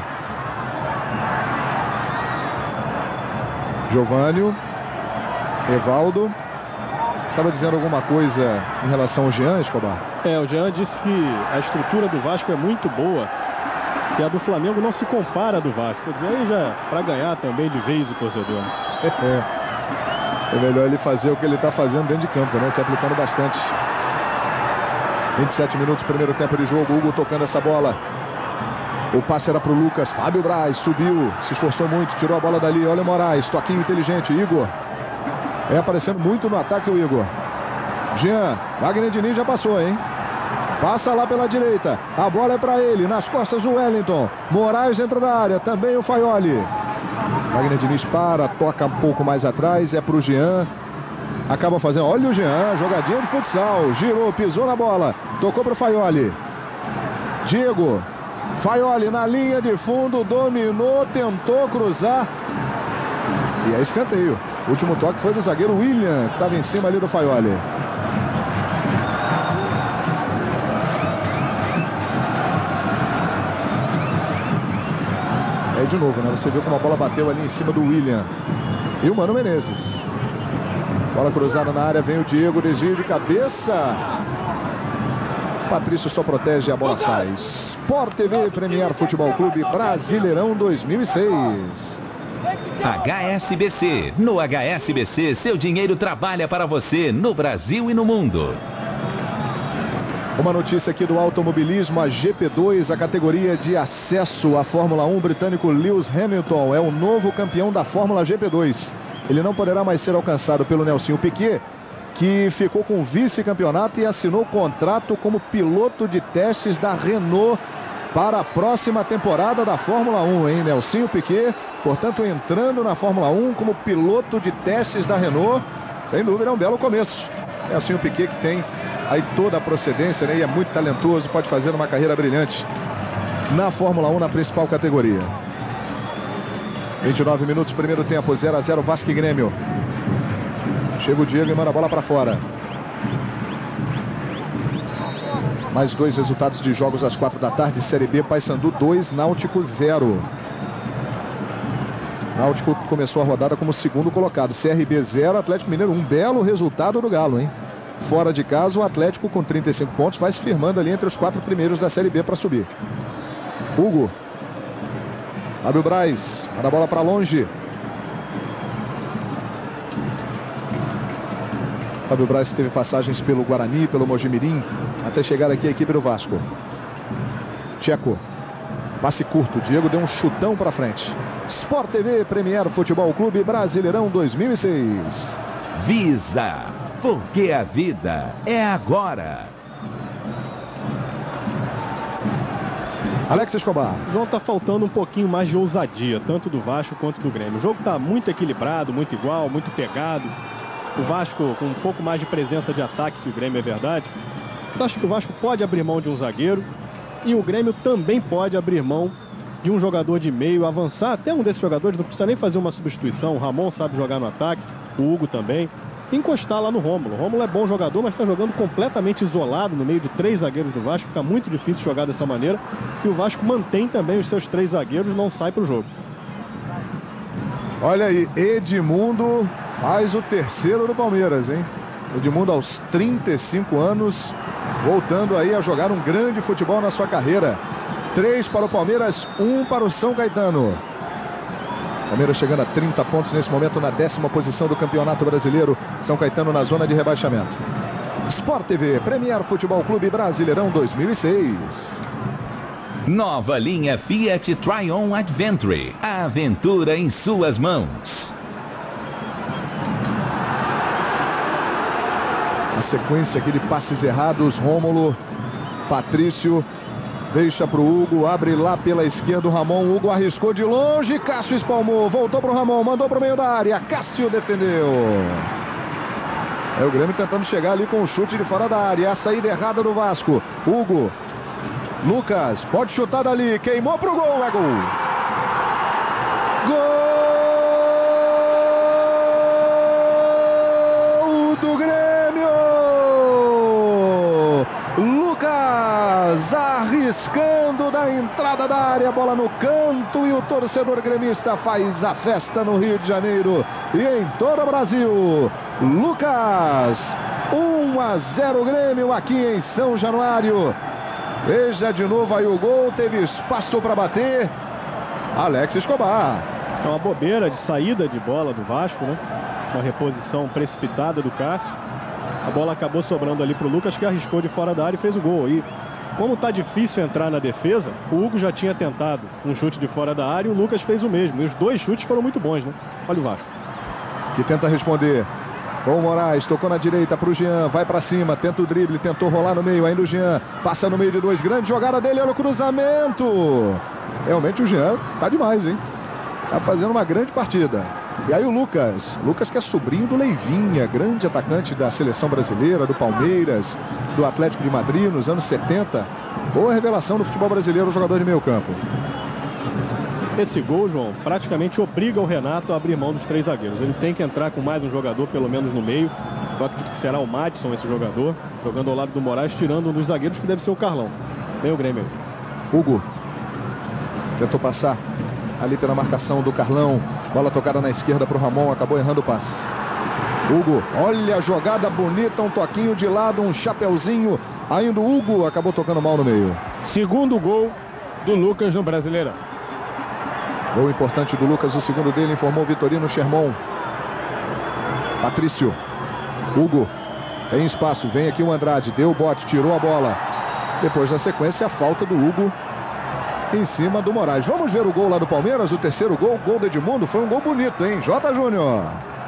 Giovânio. Evaldo. Estava dizendo alguma coisa em relação ao Jean, Escobar? É, o Jean disse que a estrutura do Vasco é muito boa e a do Flamengo não se compara à do Vasco. Quer dizer, aí já para ganhar também de vez o torcedor. É, é melhor ele fazer o que ele está fazendo dentro de campo, né? Se aplicando bastante. vinte e sete minutos, primeiro tempo de jogo. Hugo tocando essa bola. O passe era para o Lucas. Fábio Braz subiu, se esforçou muito, tirou a bola dali. Olha o Moraes, toquinho inteligente. Igor. É aparecendo muito no ataque o Igor. Jean, Wagner Diniz já passou, hein? Passa lá pela direita. A bola é para ele, nas costas do Wellington. Moraes dentro da área, também o Faioli. Wagner Diniz para, toca um pouco mais atrás, é para o Jean. Acaba fazendo, olha o Jean, jogadinha de futsal. Girou, pisou na bola, tocou para o Faioli. Diego. Faioli na linha de fundo, dominou, tentou cruzar. E é escanteio. O último toque foi do zagueiro William, que estava em cima ali do Faioli. de novo, né? Você viu como a bola bateu ali em cima do William. E o Mano Menezes. Bola cruzada na área, vem o Diego, desvio de cabeça. Patrício só protege, a bola sai. Sport T V, Premier Futebol Clube, Brasileirão dois mil e seis. H S B C. No H S B C, seu dinheiro trabalha para você no Brasil e no mundo. Uma notícia aqui do automobilismo, a G P dois, a categoria de acesso à Fórmula um, britânico Lewis Hamilton é o novo campeão da Fórmula G P dois. Ele não poderá mais ser alcançado pelo Nelsinho Piquet, que ficou com o vice-campeonato e assinou contrato como piloto de testes da Renault para a próxima temporada da Fórmula um, hein? Nelsinho Piquet, portanto, entrando na Fórmula um como piloto de testes da Renault. Sem dúvida, é um belo começo. Nelsinho Piquet, que tem aí toda a procedência, né? E é muito talentoso, pode fazer uma carreira brilhante na Fórmula um, na principal categoria. vinte e nove minutos, primeiro tempo, zero a zero, Vasco e Grêmio. Chega o Diego e manda a bola para fora. Mais dois resultados de jogos às quatro da tarde. Série B, Paysandu dois, Náutico zero. Náutico começou a rodada como segundo colocado. C R B zero, Atlético Mineiro um. Belo resultado do Galo, hein? Fora de casa, o Atlético com trinta e cinco pontos vai se firmando ali entre os quatro primeiros da Série B para subir. Hugo. Fábio Braz, manda a bola para longe. Fábio Braz teve passagens pelo Guarani, pelo Mojimirim, até chegar aqui a equipe do Vasco. Tcheco. Passe curto, Diego deu um chutão para frente. Sport T V, Premier Futebol Clube, Brasileirão dois mil e seis. Visa, porque a vida é agora. Alex Escobar. João, tá faltando um pouquinho mais de ousadia, tanto do Vasco quanto do Grêmio. O jogo tá muito equilibrado, muito igual, muito pegado. O Vasco com um pouco mais de presença de ataque que o Grêmio, é verdade. Eu acho que o Vasco pode abrir mão de um zagueiro e o Grêmio também pode abrir mão de um jogador de meio, avançar até um desses jogadores, não precisa nem fazer uma substituição. O Ramon sabe jogar no ataque, o Hugo também. Encostar lá no Rômulo. O Rômulo é bom jogador, mas está jogando completamente isolado no meio de três zagueiros do Vasco. Fica muito difícil jogar dessa maneira. E o Vasco mantém também os seus três zagueiros, não sai para o jogo. Olha aí, Edmundo faz o terceiro do Palmeiras, hein? Edmundo aos trinta e cinco anos, voltando aí a jogar um grande futebol na sua carreira. Três para o Palmeiras, um para o São Caetano. Palmeiras chegando a trinta pontos nesse momento na décima posição do Campeonato Brasileiro. São Caetano na zona de rebaixamento. Sport T V, Premier Futebol Clube, Brasileirão dois mil e seis. Nova linha Fiat Trion Adventure. A aventura em suas mãos. A sequência aqui de passes errados. Rômulo, Patrício, deixa para o Hugo, abre lá pela esquerda o Ramon. Hugo arriscou de longe, Cássio espalmou, voltou para o Ramon, mandou para o meio da área, Cássio defendeu. É o Grêmio tentando chegar ali com o chute de fora da área. A saída errada do Vasco. Hugo, Lucas, pode chutar dali, queimou pro gol, é gol. Gol do Grêmio. Lucas arriscando da entrada da área, bola no canto e o torcedor gremista faz a festa no Rio de Janeiro e em todo o Brasil. Lucas, um a zero Grêmio aqui em São Januário. Veja de novo aí o gol, teve espaço para bater. Alex Escobar. É uma bobeira de saída de bola do Vasco, né? Uma reposição precipitada do Cássio. A bola acabou sobrando ali para o Lucas, que arriscou de fora da área e fez o gol. E como tá difícil entrar na defesa, o Hugo já tinha tentado um chute de fora da área e o Lucas fez o mesmo. E os dois chutes foram muito bons, né? Olha o Vasco. Que tenta responder. Com o Moraes, tocou na direita para o Jean, vai para cima, tenta o drible, tentou rolar no meio, ainda o Jean, passa no meio de dois, grande jogada dele, olha o cruzamento. Realmente o Jean tá demais, hein? Tá fazendo uma grande partida. E aí o Lucas, Lucas que é sobrinho do Leivinha, grande atacante da seleção brasileira, do Palmeiras, do Atlético de Madrid nos anos setenta. Boa revelação do futebol brasileiro, o jogador de meio campo. Esse gol, João, praticamente obriga o Renato a abrir mão dos três zagueiros. Ele tem que entrar com mais um jogador, pelo menos no meio. Eu acredito que será o Madison esse jogador, jogando ao lado do Moraes, tirando um dos zagueiros, que deve ser o Carlão. Vem o Grêmio. Hugo tentou passar. ali pela marcação do Carlão. Bola tocada na esquerda para o Ramon, acabou errando o passe. Hugo, olha a jogada bonita, um toquinho de lado, um chapeuzinho. Ainda o Hugo acabou tocando mal no meio. Segundo gol do Lucas no Brasileirão. Gol importante do Lucas, o segundo dele, informou Vitorino Sherman. Patrício. Hugo. Tem espaço, vem aqui o Andrade, deu o bote, tirou a bola. Depois, na sequência, a falta do Hugo em cima do Moraes. Vamos ver o gol lá do Palmeiras, o terceiro gol, gol do Edmundo. Foi um gol bonito, hein? J. Júnior.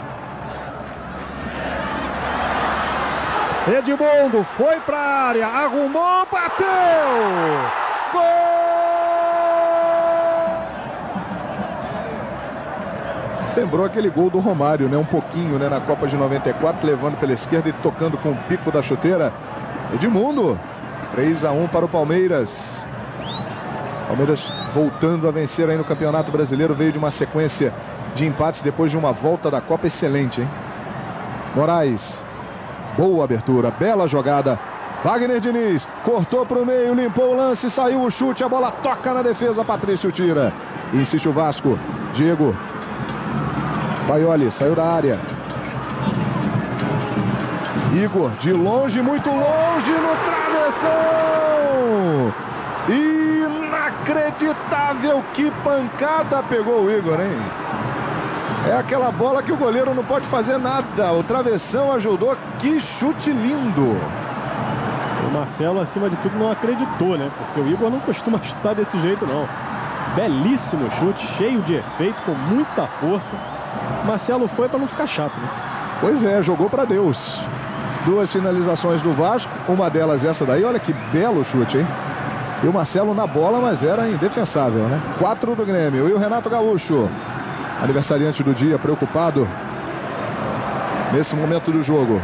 Edmundo foi para a área, arrumou, bateu! Gol! Lembrou aquele gol do Romário, né? Um pouquinho, né? Na Copa de noventa e quatro, levando pela esquerda e tocando com o pico da chuteira. Edmundo. três a um para o Palmeiras. Palmeiras voltando a vencer aí no Campeonato Brasileiro. Veio de uma sequência de empates depois de uma volta da Copa excelente, hein? Moraes. Boa abertura, bela jogada. Wagner Diniz cortou para o meio, limpou o lance, saiu o chute, a bola toca na defesa, Patrício tira. Insiste o Vasco. Diego. Faioli, saiu da área. Igor, de longe, muito longe, no travessão. Inacreditável, que pancada pegou o Igor, hein? É aquela bola que o goleiro não pode fazer nada. O travessão ajudou. Que chute lindo. O Marcelo, acima de tudo, não acreditou, né? Porque o Igor não costuma chutar desse jeito, não. Belíssimo chute, cheio de efeito, com muita força. Marcelo foi para não ficar chato, né? Pois é, jogou para Deus. Duas finalizações do Vasco. Uma delas essa daí. Olha que belo chute, hein? E o Marcelo na bola, mas era indefensável, né? Quatro do Grêmio. E o Renato Gaúcho, aniversariante do dia, preocupado nesse momento do jogo.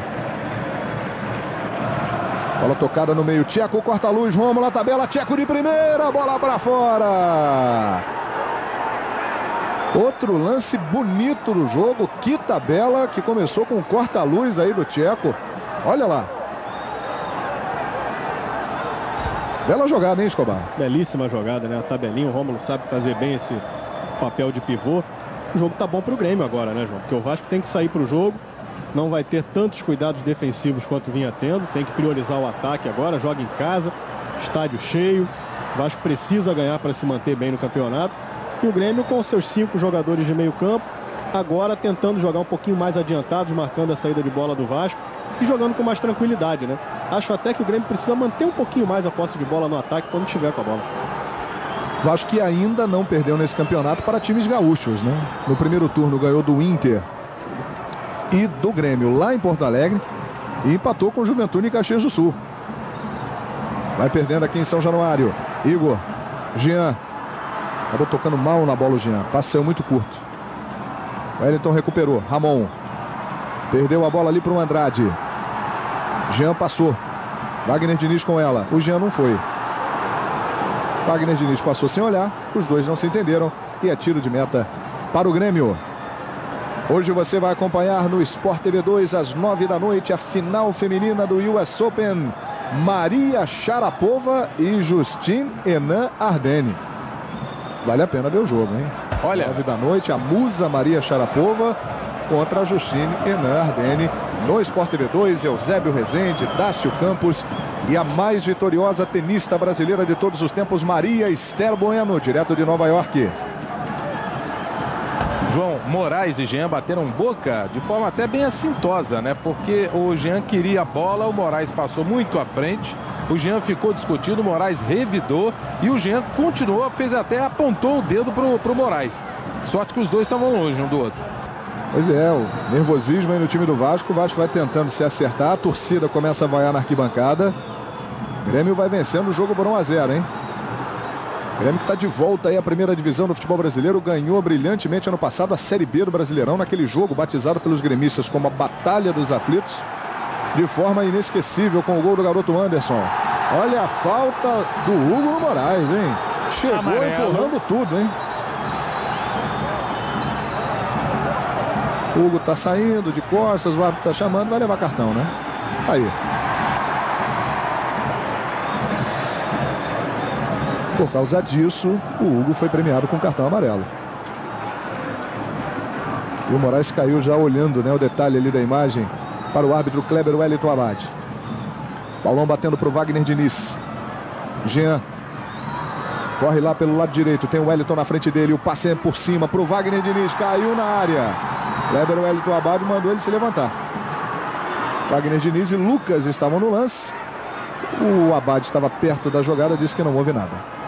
Bola tocada no meio. Tcheco corta a luz. Rômulo na tabela. Tcheco de primeira. Bola para fora. Outro lance bonito do jogo. Que tabela que começou com corta-luz aí do Tcheco. Olha lá. Bela jogada, hein, Escobar? Belíssima jogada, né? A tabelinha. O Rômulo sabe fazer bem esse papel de pivô. O jogo tá bom pro Grêmio agora, né, João? Porque o Vasco tem que sair pro jogo. Não vai ter tantos cuidados defensivos quanto vinha tendo. Tem que priorizar o ataque agora. Joga em casa. Estádio cheio. O Vasco precisa ganhar para se manter bem no campeonato. E o Grêmio com seus cinco jogadores de meio campo. Agora tentando jogar um pouquinho mais adiantados. Marcando a saída de bola do Vasco. E jogando com mais tranquilidade, né? Acho até que o Grêmio precisa manter um pouquinho mais a posse de bola no ataque quando tiver com a bola. Vasco que ainda não perdeu nesse campeonato para times gaúchos, né? No primeiro turno ganhou do Inter e do Grêmio lá em Porto Alegre e empatou com o Juventude em Caxias do Sul. Vai perdendo aqui em São Januário. Igor, Jean, acabou tocando mal na bola o Jean, passou muito curto. Wellington recuperou, Ramon perdeu a bola ali para o Andrade. Jean passou, Wagner Diniz com ela, o Jean não foi. Wagner Diniz passou sem olhar, os dois não se entenderam e é tiro de meta para o Grêmio. Hoje você vai acompanhar no Sport T V dois às nove da noite a final feminina do U S Open. Maria Sharapova e Justine Henin Ardenne. Vale a pena ver o jogo, hein? Olha, nove da noite, a musa Maria Sharapova contra a Justine Henin Ardenne. No Sport T V dois, Eusébio Rezende, Dácio Campos e a mais vitoriosa tenista brasileira de todos os tempos, Maria Esther Bueno, direto de Nova York. João, Moraes e Jean bateram boca de forma até bem assintosa, né? Porque o Jean queria a bola, o Moraes passou muito à frente, o Jean ficou discutindo, o Moraes revidou e o Jean continuou, fez até, apontou o dedo pro, pro Moraes. Sorte que os dois estavam longe um do outro. Pois é, o nervosismo aí no time do Vasco. O Vasco vai tentando se acertar. A torcida começa a vaiar na arquibancada. O Grêmio vai vencendo o jogo por um a zero, hein? O Grêmio que está de volta aí à primeira divisão do futebol brasileiro. Ganhou brilhantemente ano passado a Série B do Brasileirão. Naquele jogo batizado pelos gremistas como a Batalha dos Aflitos. De forma inesquecível com o gol do garoto Anderson. Olha a falta do Hugo no Moraes, hein? Chegou amarelo, empurrando tudo, hein? O Hugo tá saindo de costas, o árbitro tá chamando, vai levar cartão, né? Aí. Por causa disso, o Hugo foi premiado com cartão amarelo. E o Moraes caiu já olhando, né, o detalhe ali da imagem para o árbitro Kleber Wellington Abad. Paulão batendo para o Wagner Diniz. Jean corre lá pelo lado direito, tem o Wellington na frente dele, o passe é por cima para o Wagner Diniz, caiu na área. Kleber Wellington Abad mandou ele se levantar. Wagner Diniz e Lucas estavam no lance. O Abad estava perto da jogada, disse que não houve nada.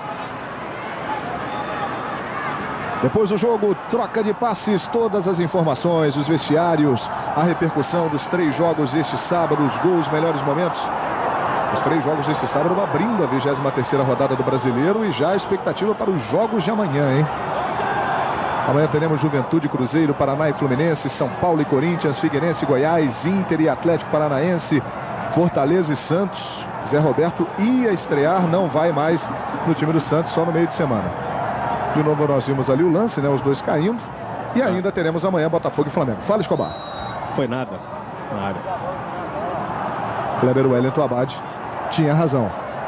Depois do jogo, troca de passes, todas as informações, os vestiários, a repercussão dos três jogos deste sábado, os gols, melhores momentos. Os três jogos deste sábado abrindo a vigésima terceira rodada do Brasileiro e já a expectativa para os jogos de amanhã, hein? Amanhã teremos Juventude, Cruzeiro, Paraná e Fluminense, São Paulo e Corinthians, Figueirense e Goiás, Inter e Atlético Paranaense, Fortaleza e Santos. Zé Roberto ia estrear, não vai mais no time do Santos, só no meio de semana. De novo nós vimos ali o lance, né? Os dois caindo. E ainda teremos amanhã Botafogo e Flamengo. Fala, Escobar. Foi nada na área. Kleber Wellington Abad tinha razão.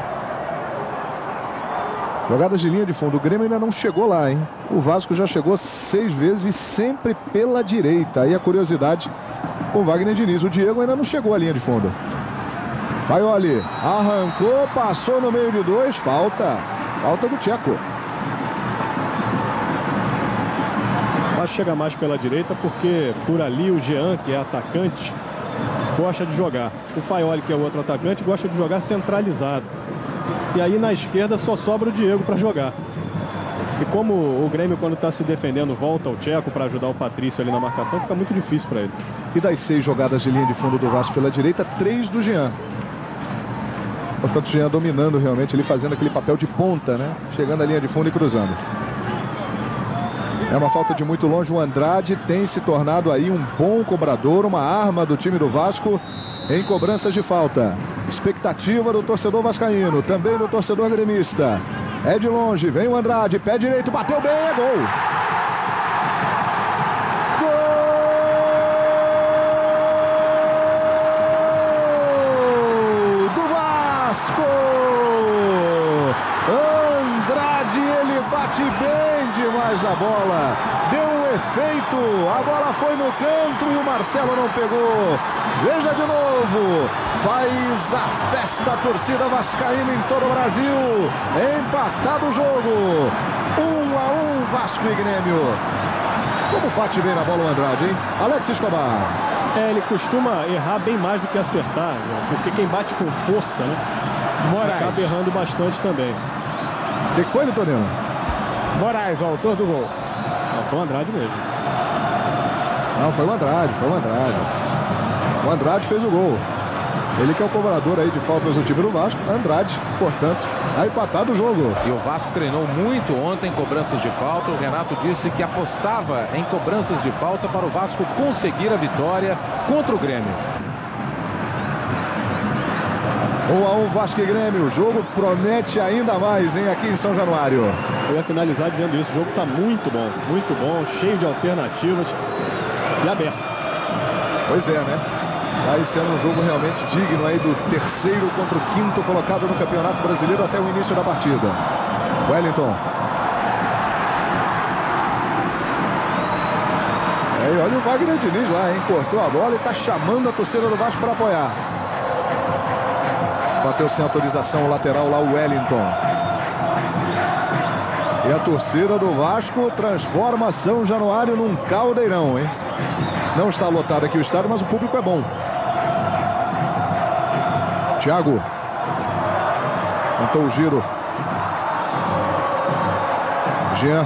Jogadas de linha de fundo. O Grêmio ainda não chegou lá, hein? O Vasco já chegou seis vezes e sempre pela direita. Aí a curiosidade com o Wagner Diniz. O Diego ainda não chegou à linha de fundo. Faioli arrancou, passou no meio de dois. Falta. Falta do Tcheco. Chega mais pela direita porque por ali o Jean, que é atacante, gosta de jogar. O Faioli, que é o outro atacante, gosta de jogar centralizado. E aí na esquerda só sobra o Diego para jogar. E como o Grêmio, quando está se defendendo, volta o Tcheco para ajudar o Patrício ali na marcação, fica muito difícil para ele. E das seis jogadas de linha de fundo do Vasco pela direita, três do Jean. Portanto, o Jean dominando realmente, ele fazendo aquele papel de ponta, né? Chegando à linha de fundo e cruzando. É uma falta de muito longe. O Andrade tem se tornado aí um bom cobrador, uma arma do time do Vasco em cobranças de falta. Expectativa do torcedor vascaíno, também do torcedor gremista. É de longe, vem o Andrade, pé direito, bateu bem, é gol. Gol do Vasco! Andrade, ele bate bem demais na bola, deu um efeito, a bola foi no canto e o Marcelo não pegou. Veja de novo, faz a festa a torcida vascaína em todo o Brasil. Empatado o jogo, um a um Vasco e Grêmio. Como bate bem na bola o Andrade, hein? Alex Escobar. É, ele costuma errar bem mais do que acertar, né? Porque quem bate com força, né, Moraes, acaba errando bastante também. O que, que foi, Vitorino? Moraes, o autor do gol. Não, foi o Andrade mesmo. Não, foi o Andrade, foi o Andrade. O Andrade fez o gol. Ele que é o cobrador aí de faltas do time do Vasco. Andrade, portanto, tá empatado o jogo. E o Vasco treinou muito ontem em cobranças de falta. O Renato disse que apostava em cobranças de falta para o Vasco conseguir a vitória contra o Grêmio. um a um Vasco e Grêmio. O jogo promete ainda mais, hein, aqui em São Januário. Eu ia finalizar dizendo isso. O jogo está muito bom, muito bom, cheio de alternativas e aberto. Pois é, né? Vai sendo um jogo realmente digno aí do terceiro contra o quinto colocado no Campeonato Brasileiro até o início da partida. Wellington. É, e olha o Wagner Diniz lá, hein? Cortou a bola e está chamando a torcida do Vasco para apoiar. Bateu sem autorização o lateral lá, o Wellington. E a torcida do Vasco transforma São Januário num caldeirão, hein? Não está lotado aqui o estádio, mas o público é bom. Thiago. Tentou o giro. Jean.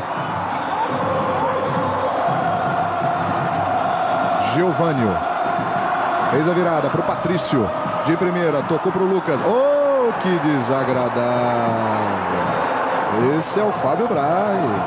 Geovânio. Fez a virada para o Patrício. De primeira, tocou para o Lucas. Oh, que desagradável. Esse é o Fábio Braz.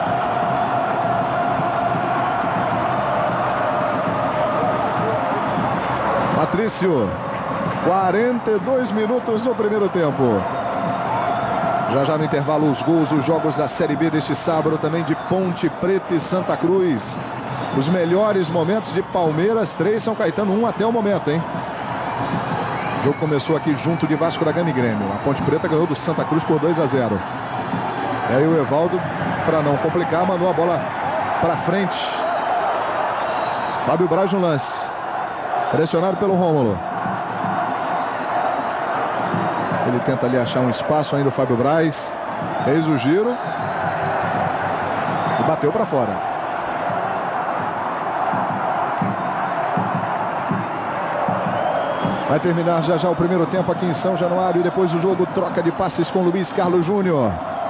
Patrício. quarenta e dois minutos no primeiro tempo. Já já no intervalo os gols, os jogos da Série B deste sábado, também de Ponte Preta e Santa Cruz. Os melhores momentos de Palmeiras, três, São Caetano, um até o momento, hein? O jogo começou aqui junto de Vasco da Gama e Grêmio. A Ponte Preta ganhou do Santa Cruz por dois a zero. E aí o Evaldo, para não complicar, mandou a bola para frente. Fábio Braz no lance. Pressionado pelo Rômulo. Ele tenta ali achar um espaço ainda o Fábio Braz. Fez o giro. E bateu para fora. Vai terminar já já o primeiro tempo aqui em São Januário. E depois do jogo, troca de passes com Luiz Carlos Júnior.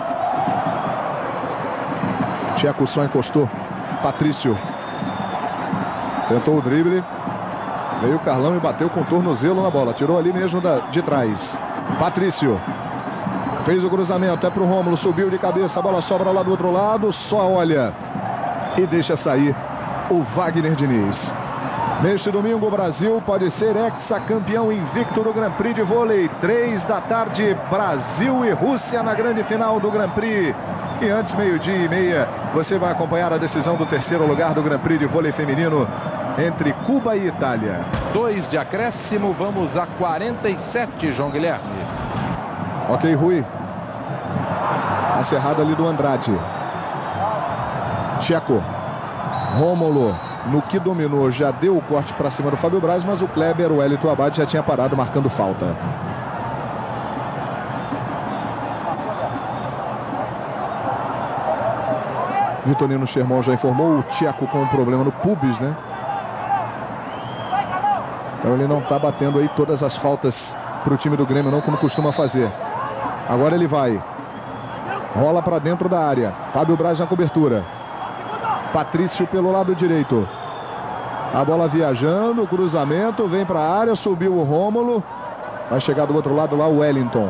Tcheco só encostou. Patrício. Tentou o drible. Veio o Carlão e bateu com o tornozelo na bola. Tirou ali mesmo da, de trás. Patrício. Fez o cruzamento. É para o Rômulo. Subiu de cabeça. A bola sobra lá do outro lado. Só olha. E deixa sair o Wagner Diniz. Neste domingo, o Brasil pode ser hexacampeão invicto do Grand Prix de vôlei. Três da tarde, Brasil e Rússia na grande final do Grand Prix. E antes, meio-dia e meia, você vai acompanhar a decisão do terceiro lugar do Grand Prix de vôlei feminino entre Cuba e Itália. Dois de acréscimo, vamos a quarenta e sete, João Guilherme. Ok, Rui. Acerrado ali do Andrade. Tcheco. Rômulo. No que dominou, já deu o corte para cima do Fábio Braz, mas o Kleber, o Wellington Abad já tinha parado marcando falta. Vitorino Sherman já informou o Tcheco com um problema no pubis, né? Então ele não está batendo aí todas as faltas para o time do Grêmio, não, como costuma fazer. Agora ele vai. Rola para dentro da área. Fábio Braz na cobertura. Patrício pelo lado direito. A bola viajando, cruzamento, vem para a área, subiu o Rômulo. Vai chegar do outro lado lá o Wellington.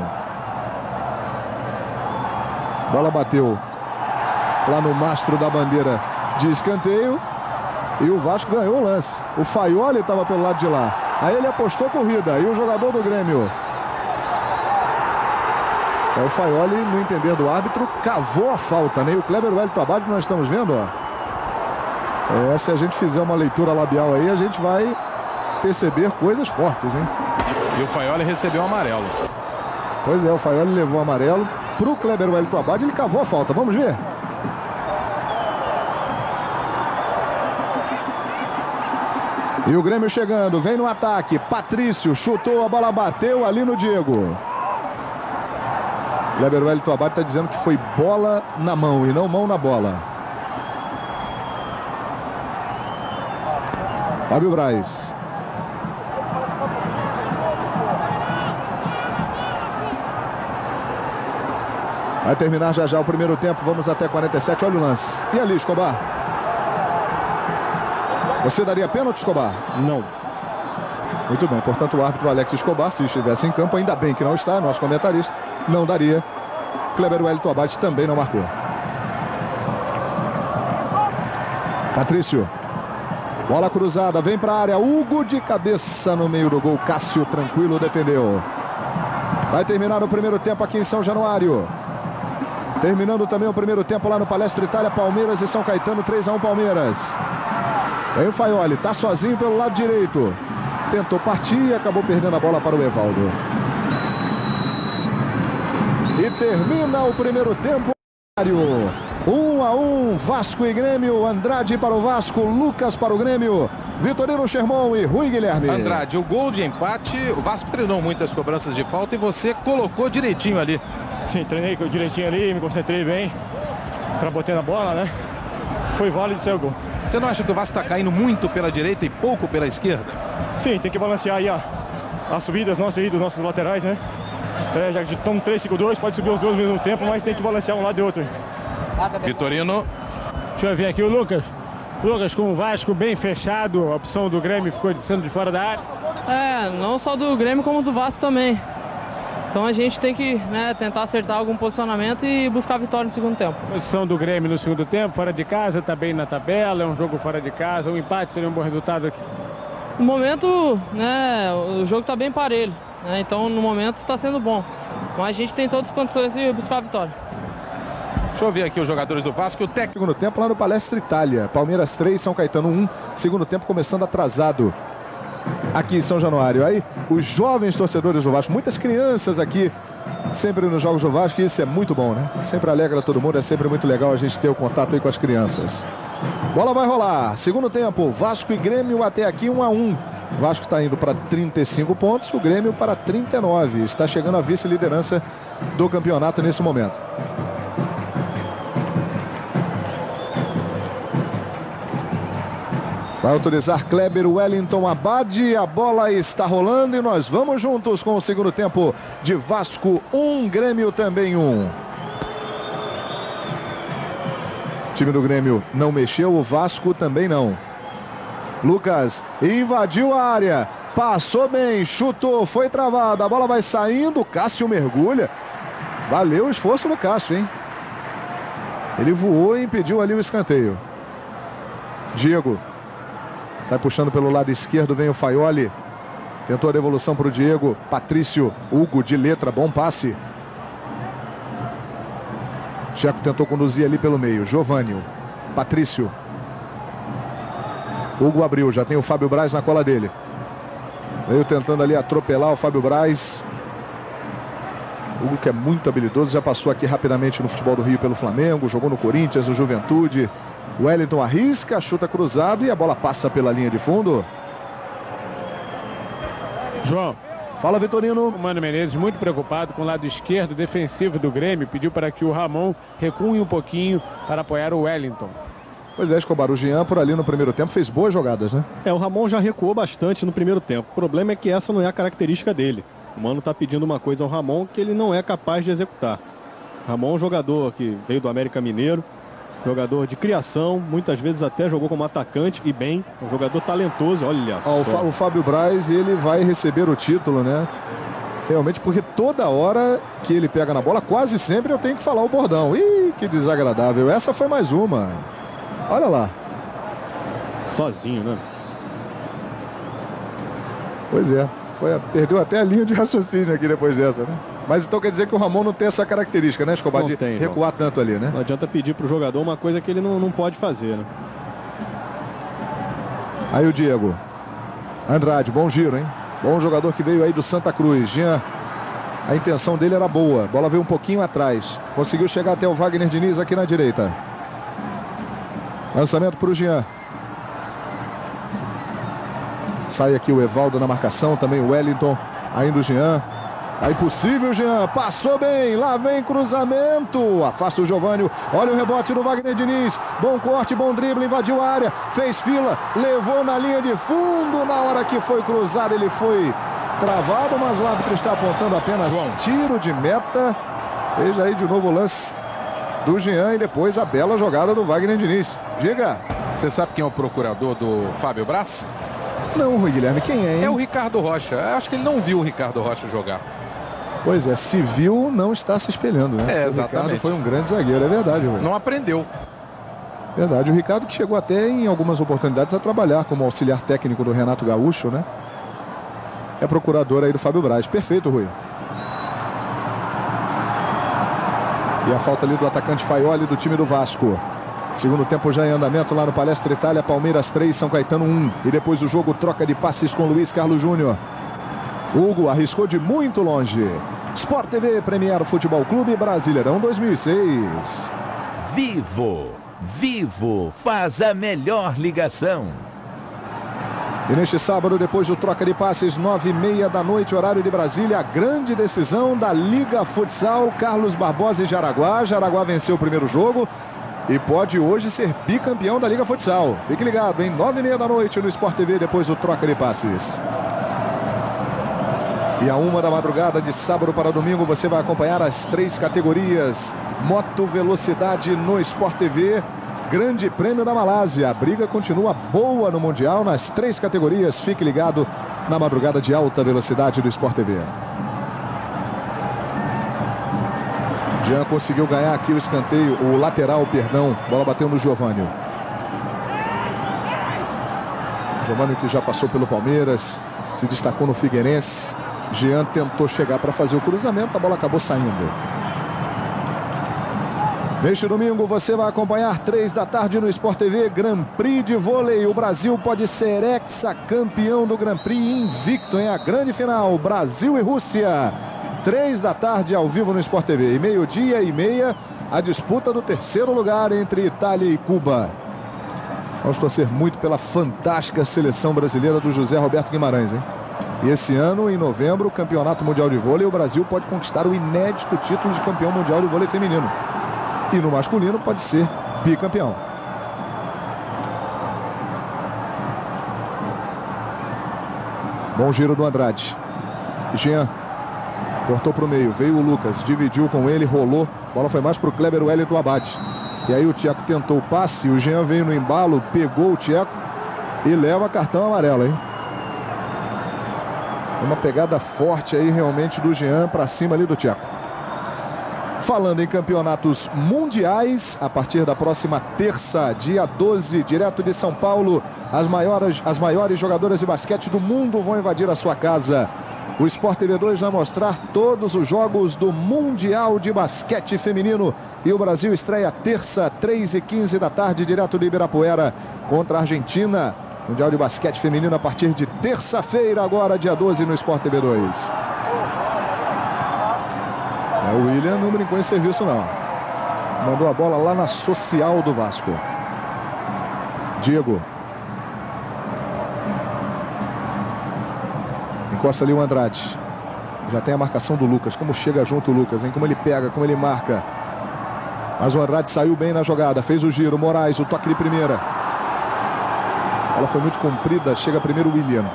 Bola bateu lá no mastro da bandeira de escanteio. E o Vasco ganhou o lance. O Faioli estava pelo lado de lá. Aí ele apostou corrida. E o jogador do Grêmio, é o Faioli, no entender do árbitro, cavou a falta, né? E o Kleber Wellington Abad, que nós estamos vendo, ó. É, se a gente fizer uma leitura labial aí, a gente vai perceber coisas fortes, hein? E o Faioli recebeu o amarelo. Pois é, o Faioli levou o amarelo pro Kleber Wellington Abad, ele cavou a falta. Vamos ver? E o Grêmio chegando, vem no ataque. Patrício chutou, a bola bateu ali no Diego. Kleber Wellington Abad está dizendo que foi bola na mão e não mão na bola. Fábio Braz. Vai terminar já já o primeiro tempo. Vamos até quarenta e sete. Olha o lance. E ali, Escobar? Você daria pênalti, Escobar? Não. Muito bem. Portanto, o árbitro Alex Escobar, se estivesse em campo, ainda bem que não está, nosso comentarista, não daria. Kleber Wellington Abad também não marcou. Patrício. Bola cruzada, vem para a área. Hugo de cabeça no meio do gol. Cássio tranquilo defendeu. Vai terminar o primeiro tempo aqui em São Januário. Terminando também o primeiro tempo lá no Palestra Itália. Palmeiras e São Caetano, três a um Palmeiras. Vem o Faioli, tá sozinho pelo lado direito. Tentou partir e acabou perdendo a bola para o Evaldo. E termina o primeiro tempo. um a um, Vasco e Grêmio. Andrade para o Vasco, Lucas para o Grêmio, Vitorino Sherman e Rui Guilherme. Andrade, o gol de empate, o Vasco treinou muitas cobranças de falta e você colocou direitinho ali. Sim, treinei direitinho ali, me concentrei bem para botar na bola, né? Foi válido e saiu o gol. Você não acha que o Vasco está caindo muito pela direita e pouco pela esquerda? Sim, tem que balancear aí a, as subidas nossas aí dos nossos laterais, né? É, já que estamos três cinco dois, pode subir os dois ao mesmo tempo, mas tem que balancear um lado e outro. Vitorino. Deixa eu ver aqui o Lucas. Lucas com o Vasco bem fechado, a opção do Grêmio ficou sendo de fora da área. É, não só do Grêmio como do Vasco também. Então a gente tem que, né, tentar acertar algum posicionamento e buscar a vitória no segundo tempo. Posição do Grêmio no segundo tempo, fora de casa, tá bem na tabela, é um jogo fora de casa, um empate seria um bom resultado aqui. No momento, né, o jogo tá bem parelho, né, então no momento está sendo bom. Mas a gente tem todas as condições de buscar a vitória. Deixa eu ver aqui os jogadores do Vasco, o técnico. Segundo tempo lá no Palestra Itália. Palmeiras três, São Caetano um. Segundo tempo começando atrasado aqui em São Januário. Aí os jovens torcedores do Vasco, muitas crianças aqui sempre nos jogos do Vasco, e isso é muito bom, né? Sempre alegra todo mundo, é sempre muito legal a gente ter o contato aí com as crianças. Bola vai rolar. Segundo tempo, Vasco e Grêmio até aqui um a um. O Vasco está indo para trinta e cinco pontos, o Grêmio para trinta e nove. Está chegando a vice-liderança do campeonato nesse momento. Vai autorizar Kleber Wellington Abad. A bola está rolando e nós vamos juntos com o segundo tempo de Vasco um, Grêmio também um. O time do Grêmio não mexeu, o Vasco também não. Lucas invadiu a área, passou bem, chutou, foi travado, a bola vai saindo, Cássio mergulha. Valeu o esforço do Cássio, hein? Ele voou e impediu ali o escanteio. Diego sai puxando pelo lado esquerdo, vem o Faioli. Tentou a devolução para o Diego. Patrício, Hugo de letra, bom passe. Tcheco tentou conduzir ali pelo meio. Giovânio, Patrício. Hugo abriu, já tem o Fábio Braz na cola dele. Veio tentando ali atropelar o Fábio Braz. Hugo, que é muito habilidoso, já passou aqui rapidamente no futebol do Rio pelo Flamengo, jogou no Corinthians, no Juventude. Wellington arrisca, chuta cruzado e a bola passa pela linha de fundo. João. Fala, Vitorino. O Mano Menezes, muito preocupado com o lado esquerdo defensivo do Grêmio, pediu para que o Ramon recue um pouquinho para apoiar o Wellington. Pois é, Escobar, o Jean por ali no primeiro tempo fez boas jogadas, né? É, o Ramon já recuou bastante no primeiro tempo. O problema é que essa não é a característica dele. O Mano está pedindo uma coisa ao Ramon que ele não é capaz de executar. Ramon é um jogador que veio do América Mineiro, jogador de criação, muitas vezes até jogou como atacante e bem, um jogador talentoso, olha só. O, Fá, o Fábio Braz, ele vai receber o título, né? Realmente, porque toda hora que ele pega na bola, quase sempre eu tenho que falar o bordão. Ih, que desagradável. Essa foi mais uma. Olha lá. Sozinho, né? Pois é. Foi, perdeu até a linha de raciocínio aqui depois dessa, né? Mas então quer dizer que o Ramon não tem essa característica, né, Escobar? Não de tem, recuar não. tanto ali, né? Não adianta pedir pro jogador uma coisa que ele não, não pode fazer, né? Aí o Diego. Andrade, bom giro, hein? Bom jogador que veio aí do Santa Cruz. Jean, a intenção dele era boa. Bola veio um pouquinho atrás. Conseguiu chegar até o Wagner Diniz aqui na direita. Lançamento para o Jean. Sai aqui o Evaldo na marcação, também o Wellington. Ainda o Jean. É impossível, Jean. Passou bem. Lá vem cruzamento. Afasta o Giovânio. Olha o rebote do Wagner Diniz. Bom corte, bom drible. Invadiu a área. Fez fila. Levou na linha de fundo. Na hora que foi cruzado, ele foi travado. Mas o árbitro está apontando apenas João. Tiro de meta. Veja aí de novo o lance do Jean. E depois a bela jogada do Wagner Diniz. Diga. Você sabe quem é o procurador do Fábio Braz? Não, Rui Guilherme. Quem é, hein? É o Ricardo Rocha. Eu acho que ele não viu o Ricardo Rocha jogar. Pois é, se viu, não está se espelhando, né? É, o exatamente. Ricardo foi um grande zagueiro, é verdade. Rui. Não aprendeu. Verdade, o Ricardo que chegou até em algumas oportunidades a trabalhar como auxiliar técnico do Renato Gaúcho, né? É procurador aí do Fábio Braz. Perfeito, Rui. E a falta ali do atacante Faioli do time do Vasco. Segundo tempo já em andamento lá no Palestra Itália. Palmeiras três, São Caetano um. E depois o jogo troca de passes com Luiz Carlos Júnior. Hugo arriscou de muito longe. Sport T V Premier Futebol Clube Brasileirão dois mil e seis. Vivo, Vivo faz a melhor ligação. E neste sábado, depois do troca de passes, nove e meia da noite, horário de Brasília, a grande decisão da Liga Futsal, Carlos Barbosa e Jaraguá. Jaraguá venceu o primeiro jogo e pode hoje ser bicampeão da Liga Futsal. Fique ligado, hein? nove e meia da noite no Sport T V, depois do troca de passes. E a uma da madrugada de sábado para domingo você vai acompanhar as três categorias Moto Velocidade no Sport T V. Grande Prêmio da Malásia. A briga continua boa no Mundial nas três categorias. Fique ligado na madrugada de alta velocidade do Sport T V. Jean conseguiu ganhar aqui o escanteio, o lateral, perdão. Bola bateu no Giovânio. Giovânio que já passou pelo Palmeiras, se destacou no Figueirense. Jean tentou chegar para fazer o cruzamento, a bola acabou saindo. Neste domingo você vai acompanhar três da tarde no Sport T V, Grand Prix de vôlei. O Brasil pode ser ex-campeão do Grand Prix invicto em a grande final, Brasil e Rússia. Três da tarde ao vivo no Sport T V. E meio-dia e meia, a disputa do terceiro lugar entre Itália e Cuba. Vamos torcer muito pela fantástica seleção brasileira do José Roberto Guimarães, hein? E esse ano, em novembro, o Campeonato Mundial de Vôlei, o Brasil pode conquistar o inédito título de campeão mundial de vôlei feminino. E no masculino pode ser bicampeão. Bom giro do Andrade. Jean cortou para o meio, veio o Lucas, dividiu com ele, rolou. A bola foi mais para o Kleber Wellington Abad. E aí o Tcheco tentou o passe, o Jean veio no embalo, pegou o Tcheco e leva cartão amarelo, hein? Uma pegada forte aí realmente do Jean para cima ali do Tcheco. Falando em campeonatos mundiais, a partir da próxima terça, dia doze, direto de São Paulo, as maiores, as maiores jogadoras de basquete do mundo vão invadir a sua casa. O Sport T V dois vai mostrar todos os jogos do Mundial de Basquete Feminino. E o Brasil estreia terça, três e quinze da tarde, direto do Ibirapuera, contra a Argentina. Mundial de Basquete Feminino a partir de terça-feira, agora dia doze, no Sport T V dois. É, o William não brincou em serviço, não. Mandou a bola lá na social do Vasco. Diego. Encosta ali o Andrade. Já tem a marcação do Lucas. Como chega junto o Lucas, hein? Como ele pega, como ele marca. Mas o Andrade saiu bem na jogada. Fez o giro. Moraes, o toque de primeira. A bola foi muito comprida. Chega primeiro o William.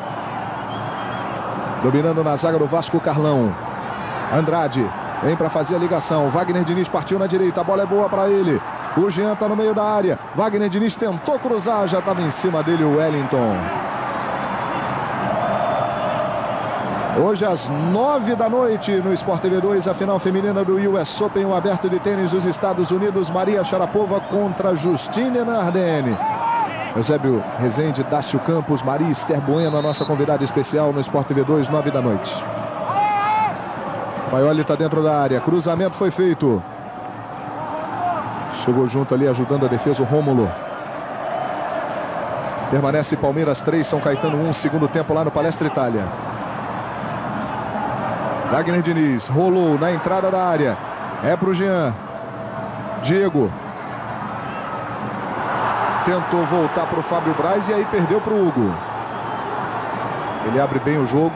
Dominando na zaga do Vasco, o Carlão. Andrade vem para fazer a ligação. Wagner Diniz partiu na direita. A bola é boa para ele. O Jean está no meio da área. Wagner Diniz tentou cruzar. Já estava em cima dele o Wellington. Hoje às nove da noite no Sport T V dois, a final feminina do U S Open, o aberto de tênis dos Estados Unidos. Maria Sharapova contra Justine Nardenne. Eusébio Rezende, Dácio Campos, Maria Esther Bueno, a nossa convidada especial no Sport T V dois, nove da noite. Faioli está dentro da área. Cruzamento foi feito. Chegou junto ali ajudando a defesa o Rômulo. Permanece Palmeiras três, São Caetano um, segundo tempo lá no Palestra Itália. Wagner Diniz rolou na entrada da área. É pro Jean. Diego. Tentou voltar pro Fábio Braz e aí perdeu pro Hugo. Ele abre bem o jogo.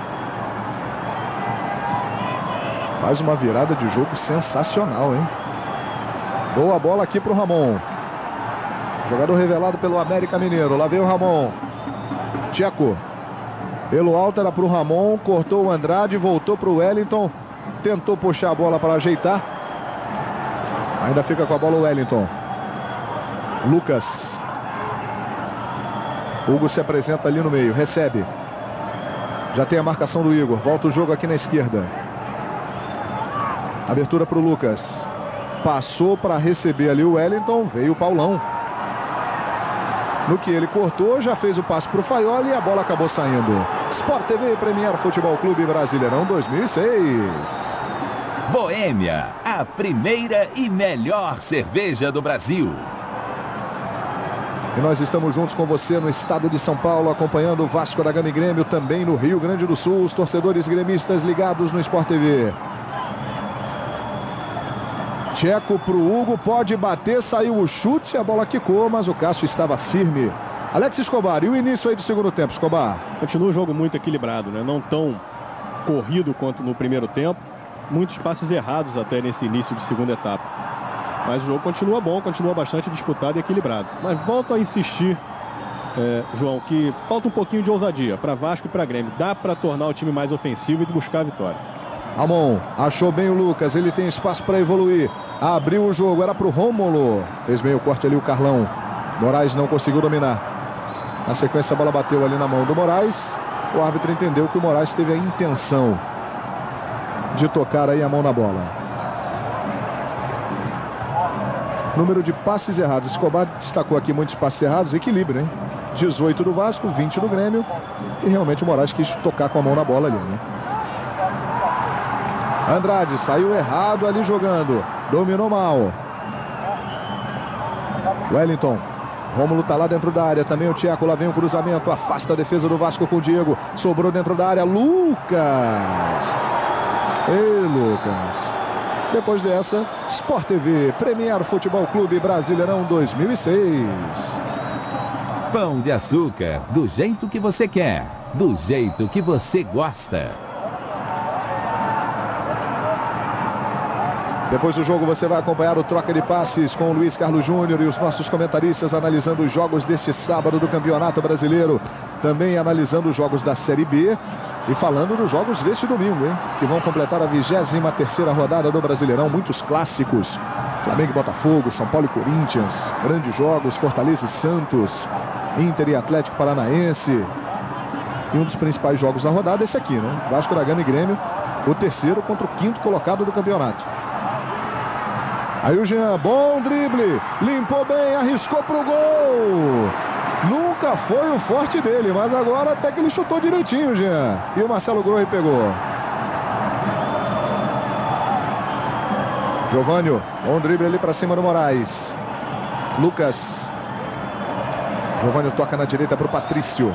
Faz uma virada de jogo sensacional, hein? Boa bola aqui pro Ramon. Jogador revelado pelo América Mineiro. Lá vem o Ramon. Tcheco. Pelo alto era pro Ramon. Cortou o Andrade. Voltou pro Wellington. Tentou puxar a bola para ajeitar. Ainda fica com a bola o Wellington. Lucas. Hugo se apresenta ali no meio. Recebe. Já tem a marcação do Igor. Volta o jogo aqui na esquerda. Abertura para o Lucas. Passou para receber ali o Wellington. Veio o Paulão. No que ele cortou, já fez o passe para o Faioli e a bola acabou saindo. Sport T V Premier Futebol Clube Brasileirão dois mil e seis. Boêmia, a primeira e melhor cerveja do Brasil. E nós estamos juntos com você no estado de São Paulo, acompanhando o Vasco da Gama e Grêmio, também no Rio Grande do Sul. Os torcedores gremistas ligados no Sport T V. Tcheco pro Hugo, pode bater, saiu o chute, a bola quicou, mas o Cássio estava firme. Alex Escobar, e o início aí do segundo tempo, Escobar? Continua o jogo muito equilibrado, né? Não tão corrido quanto no primeiro tempo. Muitos passes errados até nesse início de segunda etapa. Mas o jogo continua bom, continua bastante disputado e equilibrado. Mas volto a insistir, é, João, que falta um pouquinho de ousadia para Vasco e para Grêmio. Dá para tornar o time mais ofensivo e buscar a vitória. Ramon, achou bem o Lucas, ele tem espaço para evoluir. Abriu o jogo, era para o Rômulo. Fez meio corte ali o Carlão. Moraes não conseguiu dominar. Na sequência a bola bateu ali na mão do Moraes. O árbitro entendeu que o Moraes teve a intenção de tocar aí a mão na bola. Número de passes errados. Escobar destacou aqui muitos passes errados. Equilíbrio, hein? dezoito do Vasco, vinte do Grêmio. E realmente o Moraes quis tocar com a mão na bola ali, né? Andrade saiu errado ali jogando. Dominou mal. Wellington. Rômulo tá lá dentro da área. Também o Tcheco. Lá vem o cruzamento. Afasta a defesa do Vasco com o Diego. Sobrou dentro da área. Lucas. Ei, Lucas. Depois dessa, Sport T V Premier Futebol Clube Brasileirão dois mil e seis. Pão de Açúcar, do jeito que você quer, do jeito que você gosta. Depois do jogo você vai acompanhar o Troca de Passes com o Luiz Carlos Júnior e os nossos comentaristas analisando os jogos deste sábado do Campeonato Brasileiro. Também analisando os jogos da Série B e falando dos jogos deste domingo, hein? Que vão completar a vigésima terceira rodada do Brasileirão. Muitos clássicos. Flamengo e Botafogo, São Paulo e Corinthians. Grandes jogos, Fortaleza e Santos. Inter e Atlético Paranaense. E um dos principais jogos da rodada é esse aqui, né? Vasco da Gama e Grêmio. O terceiro contra o quinto colocado do campeonato. Aí o Jean, bom drible, limpou bem, arriscou pro gol. Nunca foi o forte dele, mas agora até que ele chutou direitinho, Jean. E o Marcelo Groi pegou. Giovânio, bom drible ali pra cima do Moraes. Lucas. Giovânio toca na direita pro Patrício.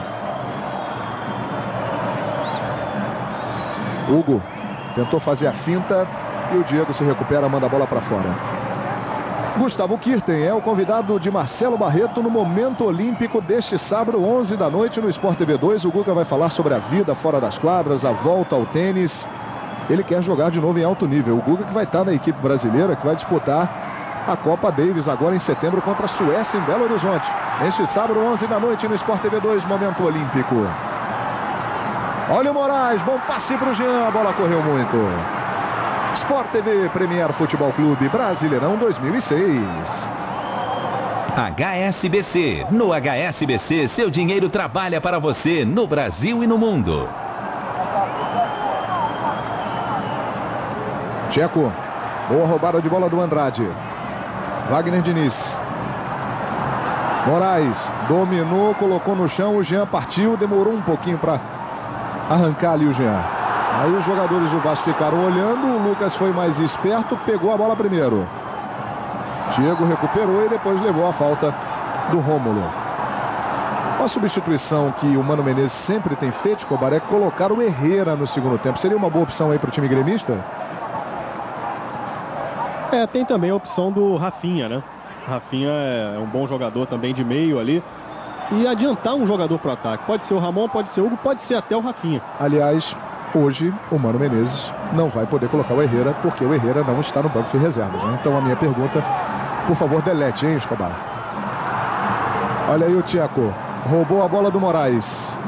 Hugo tentou fazer a finta e o Diego se recupera, manda a bola para fora. Gustavo Kirten é o convidado de Marcelo Barreto no Momento Olímpico deste sábado, onze da noite, no Sport T V dois. O Guga vai falar sobre a vida fora das quadras, a volta ao tênis. Ele quer jogar de novo em alto nível. O Guga que vai estar na equipe brasileira, que vai disputar a Copa Davis agora em setembro contra a Suécia em Belo Horizonte. Neste sábado, onze da noite, no Sport T V dois, Momento Olímpico. Olha o Moraes, bom passe para o Jean, a bola correu muito. Sport T V Premier Futebol Clube Brasileirão dois mil e seis. H S B C. No H S B C, seu dinheiro trabalha para você no Brasil e no mundo. Tcheco. Boa roubada de bola do Andrade. Wagner Diniz. Moraes dominou, colocou no chão, o Jean partiu, demorou um pouquinho para arrancar ali o Jean. Aí os jogadores do Vasco ficaram olhando, o Lucas foi mais esperto, pegou a bola primeiro. Diego recuperou e depois levou a falta do Rômulo. Uma substituição que o Mano Menezes sempre tem feito, Escobar, é colocar o Herrera no segundo tempo. Seria uma boa opção aí para o time gremista? É, tem também a opção do Rafinha, né? Rafinha é um bom jogador também de meio ali. E adiantar um jogador para o ataque. Pode ser o Ramon, pode ser o Hugo, pode ser até o Rafinha. Aliás, hoje o Mano Menezes não vai poder colocar o Herrera, porque o Herrera não está no banco de reservas, né? Então a minha pergunta, por favor, delete, hein, Escobar? Olha aí o Tcheco. Roubou a bola do Moraes.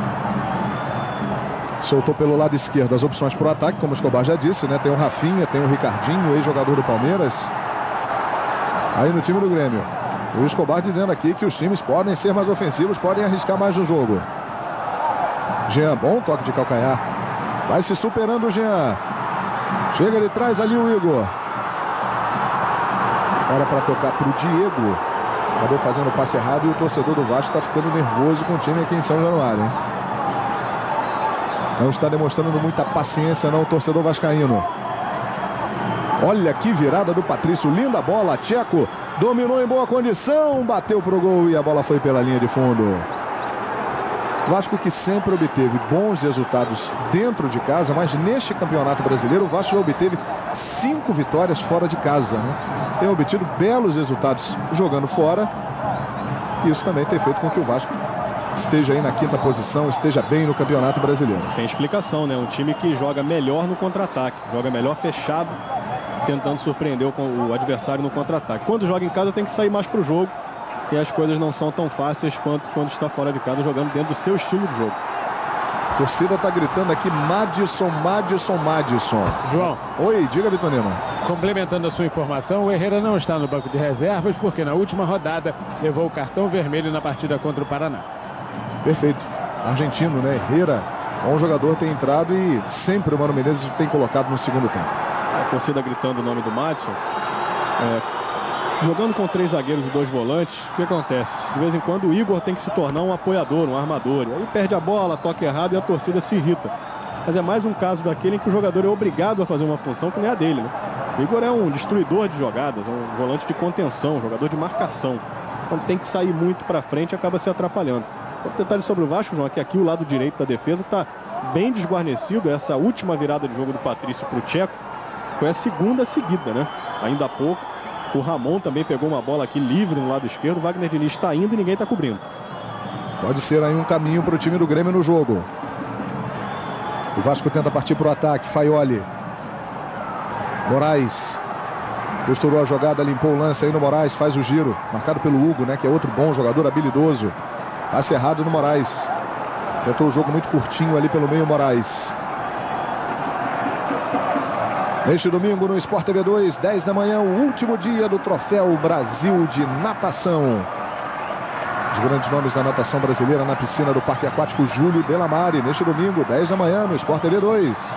Soltou pelo lado esquerdo as opções para o ataque, como o Escobar já disse, né? Tem o Rafinha, tem o Ricardinho, ex-jogador do Palmeiras. Aí no time do Grêmio. O Escobar dizendo aqui que os times podem ser mais ofensivos, podem arriscar mais no jogo. Jean, bom toque de calcanhar. Vai se superando o Jean. Chega de trás ali o Igor. Era para tocar para o Diego. Acabou fazendo o passe errado e o torcedor do Vasco está ficando nervoso com o time aqui em São Januário, hein? Não está demonstrando muita paciência não o torcedor vascaíno. Olha que virada do Patrício, linda bola, Tcheco dominou em boa condição, bateu pro gol e a bola foi pela linha de fundo. Vasco que sempre obteve bons resultados dentro de casa, mas neste Campeonato Brasileiro o Vasco já obteve cinco vitórias fora de casa, né? Tem obtido belos resultados jogando fora. Isso também tem feito com que o Vasco esteja aí na quinta posição, esteja bem no Campeonato Brasileiro. Tem explicação, né? Um time que joga melhor no contra-ataque, joga melhor fechado, tentando surpreender o adversário no contra-ataque. Quando joga em casa tem que sair mais para o jogo e as coisas não são tão fáceis quanto quando está fora de casa jogando dentro do seu estilo de jogo. A torcida está gritando aqui Madison, Madison, Madison. João. Oi, diga, Vitor Lima. Complementando a sua informação, o Herrera não está no banco de reservas porque na última rodada levou o cartão vermelho na partida contra o Paraná. Perfeito. Argentino, né? Herrera, bom jogador, tem entrado e sempre o Mano Menezes tem colocado no segundo tempo. A torcida gritando o nome do Madison. É, jogando com três zagueiros e dois volantes, o que acontece? De vez em quando o Igor tem que se tornar um apoiador, um armador. E aí perde a bola, toca errado e a torcida se irrita. Mas é mais um caso daquele em que o jogador é obrigado a fazer uma função que nem a dele, né? O Igor é um destruidor de jogadas, é um volante de contenção, um jogador de marcação. Quando tem que sair muito para frente, acaba se atrapalhando. Outro detalhe sobre o Vasco, João, é que aqui o lado direito da defesa está bem desguarnecido. Essa última virada de jogo do Patrício para o Tcheco foi a segunda seguida, né? Ainda há pouco. O Ramon também pegou uma bola aqui livre no lado esquerdo. O Wagner Diniz está indo e ninguém está cobrindo. Pode ser aí um caminho para o time do Grêmio no jogo. O Vasco tenta partir para o ataque. Faioli. Moraes. Costurou a jogada, limpou o lance aí no Moraes. Faz o giro. Marcado pelo Hugo, né? Que é outro bom jogador, habilidoso. Passe errado no Moraes. Tentou o jogo muito curtinho ali pelo meio, Moraes. Neste domingo no Sport T V dois, dez da manhã, o último dia do Troféu Brasil de Natação. Os grandes nomes da natação brasileira na piscina do Parque Aquático Júlio Delamare. Neste domingo, dez da manhã, no Sport T V dois.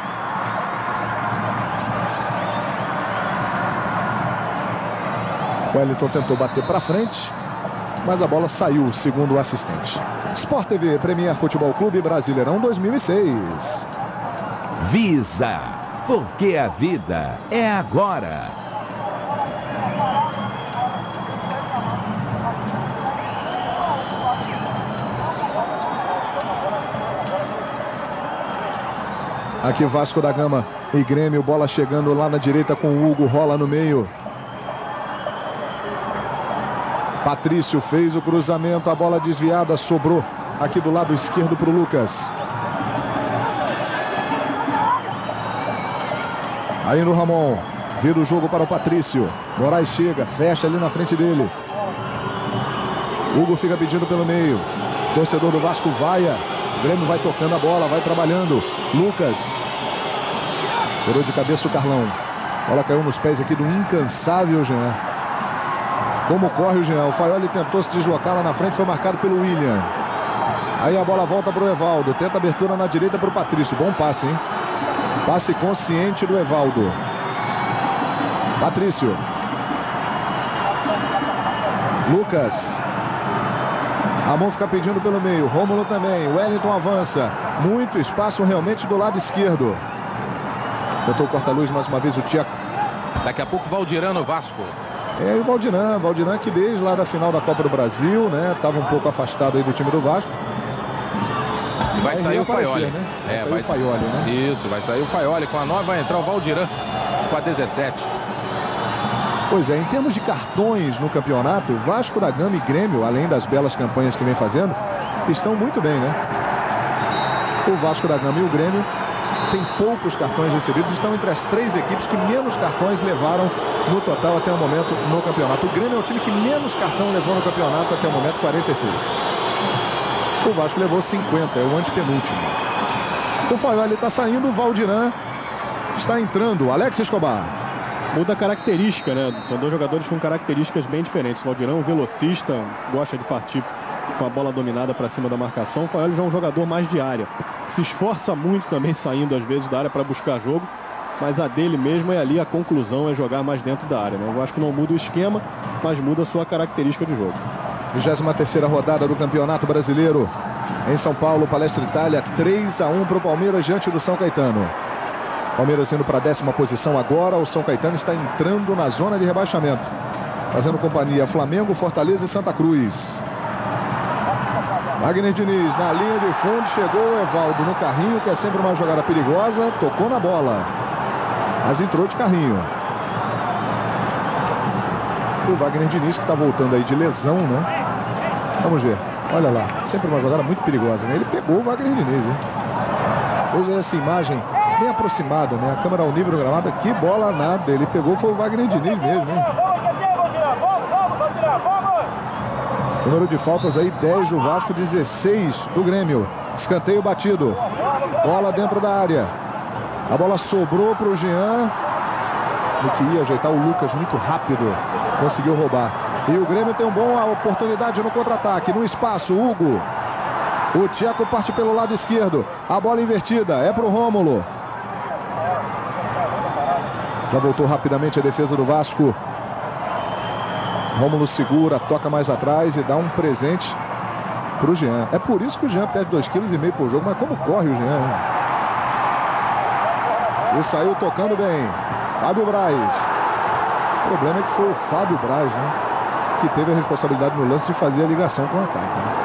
O Wellington tentou bater para frente, mas a bola saiu, segundo o assistente. Sport T V, Premier Futebol Clube Brasileirão dois mil e seis. Visa, porque a vida é agora. Aqui Vasco da Gama e Grêmio, bola chegando lá na direita com o Hugo, rola no meio. Patrício fez o cruzamento, a bola desviada, sobrou aqui do lado esquerdo para o Lucas. Aí no Ramon, vira o jogo para o Patrício. Moraes chega, fecha ali na frente dele. Hugo fica pedindo pelo meio. Torcedor do Vasco vaia. O Grêmio vai tocando a bola, vai trabalhando. Lucas. Tirou de cabeça o Carlão. A bola caiu nos pés aqui do incansável Jean. Como corre o Jean? O Faioli tentou se deslocar lá na frente, foi marcado pelo William. Aí a bola volta para o Evaldo. Tenta abertura na direita para o Patrício. Bom passe, hein? Passe consciente do Evaldo. Patrício. Lucas. Ramon fica pedindo pelo meio. Rômulo também. Wellington avança. Muito espaço realmente do lado esquerdo. Tentou o corta-luz mais uma vez o Tcheco. Daqui a pouco Valdirã no Vasco. É o Valdirã. Valdirã que desde lá da final da Copa do Brasil, né? Estava um pouco afastado aí do time do Vasco. E vai, vai sair o Faioli. Né? Vai é, sair vai o Faioli, né? Isso, vai sair o Faioli. Com a nove vai entrar o Valdirã com a dezessete. Pois é, em termos de cartões no campeonato, Vasco da Gama e Grêmio, além das belas campanhas que vem fazendo, estão muito bem, né? O Vasco da Gama e o Grêmio têm poucos cartões recebidos, estão entre as três equipes que menos cartões levaram no total até o momento no campeonato. O Grêmio é o time que menos cartão levou no campeonato até o momento, quarenta e seis. O Vasco levou cinquenta, é o antepenúltimo. O Faioli está saindo, o Valdirã está entrando. Alex Escobar. Muda a característica, né? São dois jogadores com características bem diferentes. O Valdirã é um velocista, gosta de partir com a bola dominada para cima da marcação. O Faioli já é um jogador mais de área. Se esforça muito também saindo às vezes da área para buscar jogo, mas a dele mesmo é ali, a conclusão é jogar mais dentro da área, né? Eu acho que não muda o esquema, mas muda a sua característica de jogo. vigésima terceira rodada do Campeonato Brasileiro. Em São Paulo, Palestra Itália, três a um para o Palmeiras diante do São Caetano. Palmeiras indo para a décima posição agora. O São Caetano está entrando na zona de rebaixamento, fazendo companhia a Flamengo, Fortaleza e Santa Cruz. Wagner Diniz na linha de fundo, chegou o Evaldo no carrinho, que é sempre uma jogada perigosa, tocou na bola, mas entrou de carrinho. O Wagner Diniz que está voltando aí de lesão, né? Vamos ver, olha lá, sempre uma jogada muito perigosa, né? Ele pegou o Wagner Diniz, hein? Hoje essa imagem bem aproximada, né? A câmera ao nível do gramado, que bola nada, ele pegou foi o Wagner Diniz mesmo, hein? Número de faltas aí, dez do Vasco, dezesseis do Grêmio. Escanteio batido. Bola dentro da área. A bola sobrou para o Jean. No que ia ajeitar o Lucas muito rápido. Conseguiu roubar. E o Grêmio tem uma boa oportunidade no contra-ataque. No espaço, Hugo. O Tcheco parte pelo lado esquerdo. A bola invertida. É para o Rômulo. Já voltou rapidamente a defesa do Vasco. Rômulo segura, toca mais atrás e dá um presente para o Jean. É por isso que o Jean perde dois vírgula cinco quilos por jogo, mas como corre o Jean, hein? E saiu tocando bem. Fábio Braz. O problema é que foi o Fábio Braz, né? Que teve a responsabilidade no lance de fazer a ligação com o ataque, né?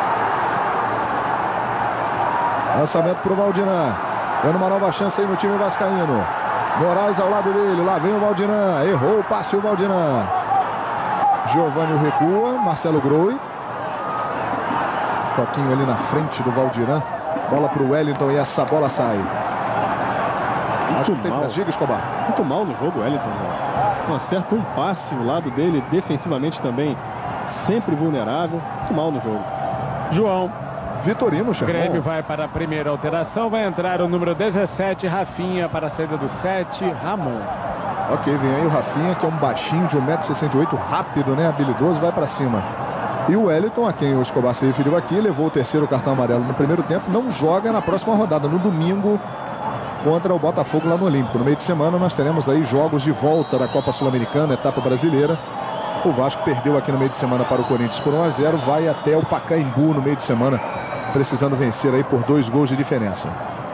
Lançamento para o Valdirã. Dando uma nova chance aí no time vascaíno. Moraes ao lado dele. Lá vem o Valdirã. Errou o passe o Valdirã. Giovânio recua, Marcelo Groi. Toquinho ali na frente do Valdirã. Bola para o Wellington e essa bola sai. Acho que tem pra Giga, Escobar. Muito mal no jogo, Wellington. Não acerta um passe, o lado dele defensivamente também sempre vulnerável. Muito mal no jogo. João. Vitorino, Xermão. Grêmio vai para a primeira alteração. Vai entrar o número dezessete, Rafinha, para a saída do sete, Ramon. Ok, vem aí o Rafinha, que é um baixinho de um metro e sessenta e oito, rápido, né? Habilidoso, vai para cima. E o Wellington, a quem o Escobar se referiu aqui, levou o terceiro cartão amarelo no primeiro tempo, não joga na próxima rodada, no domingo, contra o Botafogo lá no Olímpico. No meio de semana nós teremos aí jogos de volta da Copa Sul-Americana, etapa brasileira. O Vasco perdeu aqui no meio de semana para o Corinthians por um a zero, vai até o Pacaembu no meio de semana, precisando vencer aí por dois gols de diferença.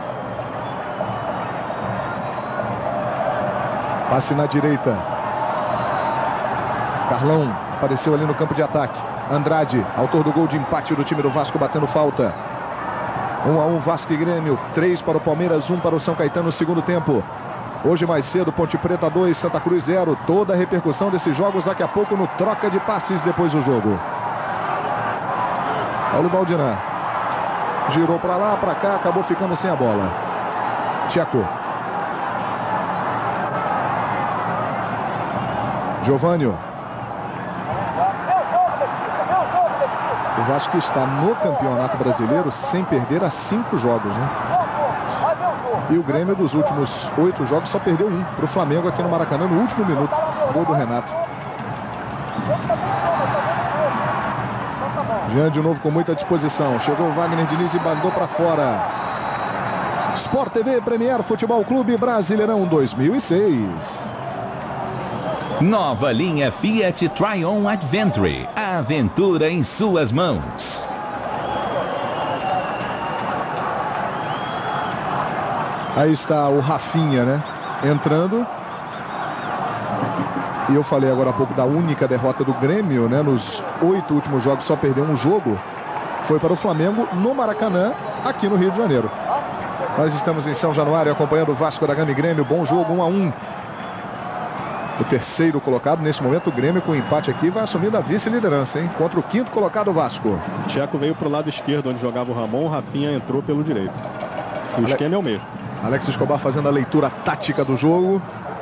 Passe na direita. Carlão apareceu ali no campo de ataque. Andrade, autor do gol de empate do time do Vasco, batendo falta. um a um Vasco e Grêmio, três para o Palmeiras, um para o São Caetano no segundo tempo. Hoje mais cedo, Ponte Preta dois, Santa Cruz zero. Toda a repercussão desses jogos daqui a pouco no troca de passes depois do jogo. Paulo Valdirã. Girou para lá, para cá, acabou ficando sem a bola. Tcheco. Giovânio. O Vasco está no Campeonato Brasileiro sem perder há cinco jogos, né? E o Grêmio dos últimos oito jogos só perdeu um para o Flamengo aqui no Maracanã no último minuto. Gol do Renato. Jean de novo com muita disposição. Chegou o Wagner Diniz e mandou para fora. Sport T V Premier Futebol Clube Brasileirão dois mil e seis. Nova linha Fiat Tri-On Adventure. A aventura em suas mãos. Aí está o Rafinha, né? Entrando. E eu falei agora há pouco da única derrota do Grêmio, né? Nos oito últimos jogos só perdeu um jogo. Foi para o Flamengo no Maracanã, aqui no Rio de Janeiro. Nós estamos em São Januário acompanhando o Vasco da Gama e Grêmio. Bom jogo, um a um. O terceiro colocado, nesse momento, o Grêmio com empate aqui vai assumindo a vice-liderança, hein? Contra o quinto colocado, o Vasco. O Tcheco veio para o lado esquerdo, onde jogava o Ramon. O Rafinha entrou pelo direito. O Ale... esquema é o mesmo. Alex Escobar fazendo a leitura tática do jogo.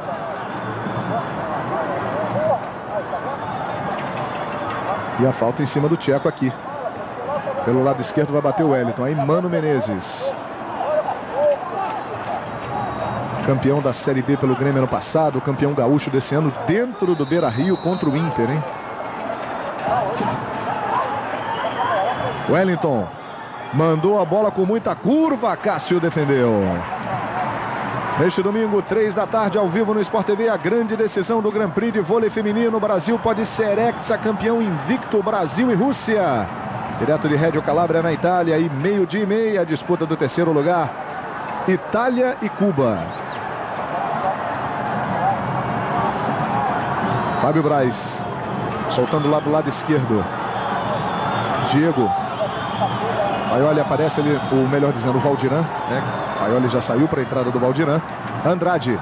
E a falta em cima do Tcheco aqui. Pelo lado esquerdo vai bater o Wellington. Aí Mano Menezes. Campeão da Série B pelo Grêmio ano passado, campeão gaúcho desse ano dentro do Beira-Rio contra o Inter, hein? Wellington mandou a bola com muita curva, Cássio defendeu. Neste domingo, três da tarde, ao vivo no Sport T V, a grande decisão do Grand Prix de vôlei feminino. O Brasil pode ser hexacampeão invicto, Brasil e Rússia. Direto de Reggio Calabria, na Itália, e meio-dia e meia, a disputa do terceiro lugar. Itália e Cuba. Fábio Braz, soltando lá do lado esquerdo. Diego. Faioli aparece ali, o melhor dizendo, o Valdirã, né? Faioli já saiu para a entrada do Valdirã. Andrade.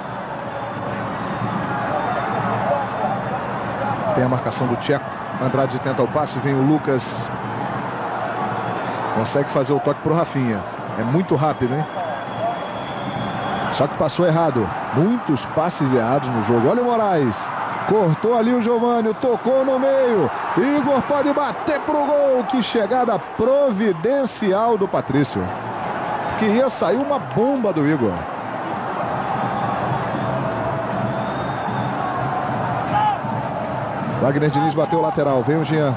Tem a marcação do Tcheco. Andrade tenta o passe, vem o Lucas. Consegue fazer o toque para o Rafinha. É muito rápido, hein? Só que passou errado. Muitos passes errados no jogo. Olha o Moraes. Cortou ali o Giovânio, tocou no meio. Igor pode bater pro gol. Que chegada providencial do Patrício. Que ia sair uma bomba do Igor. Wagner Diniz bateu o lateral. Vem o Jean.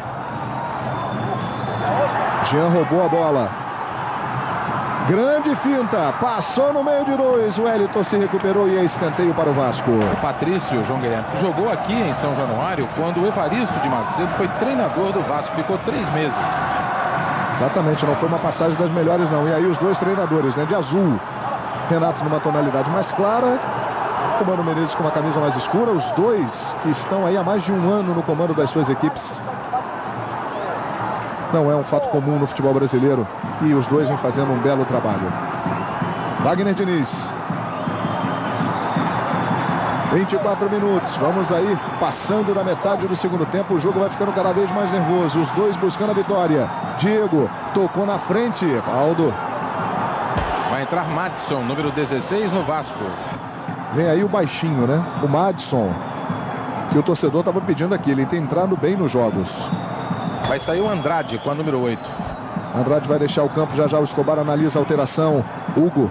Jean roubou a bola. Grande finta, passou no meio de dois, o Wellington se recuperou e é escanteio para o Vasco. O Patrício, João Guilherme, jogou aqui em São Januário quando o Evaristo de Macedo foi treinador do Vasco, ficou três meses. Exatamente, não foi uma passagem das melhores não, e aí os dois treinadores, né, de azul, Renato numa tonalidade mais clara, o Mano Menezes com uma camisa mais escura, os dois que estão aí há mais de um ano no comando das suas equipes. Não é um fato comum no futebol brasileiro. E os dois vêm fazendo um belo trabalho. Wagner Diniz. vinte e quatro minutos. Vamos aí, passando da metade do segundo tempo. O jogo vai ficando cada vez mais nervoso. Os dois buscando a vitória. Diego tocou na frente. Evaldo. Vai entrar Madison, número dezesseis no Vasco. Vem aí o baixinho, né? O Madison, que o torcedor estava pedindo aqui. Ele tem entrado bem nos jogos. Vai sair o Andrade com a número oito. Andrade vai deixar o campo. Já já o Escobar analisa a alteração. Hugo.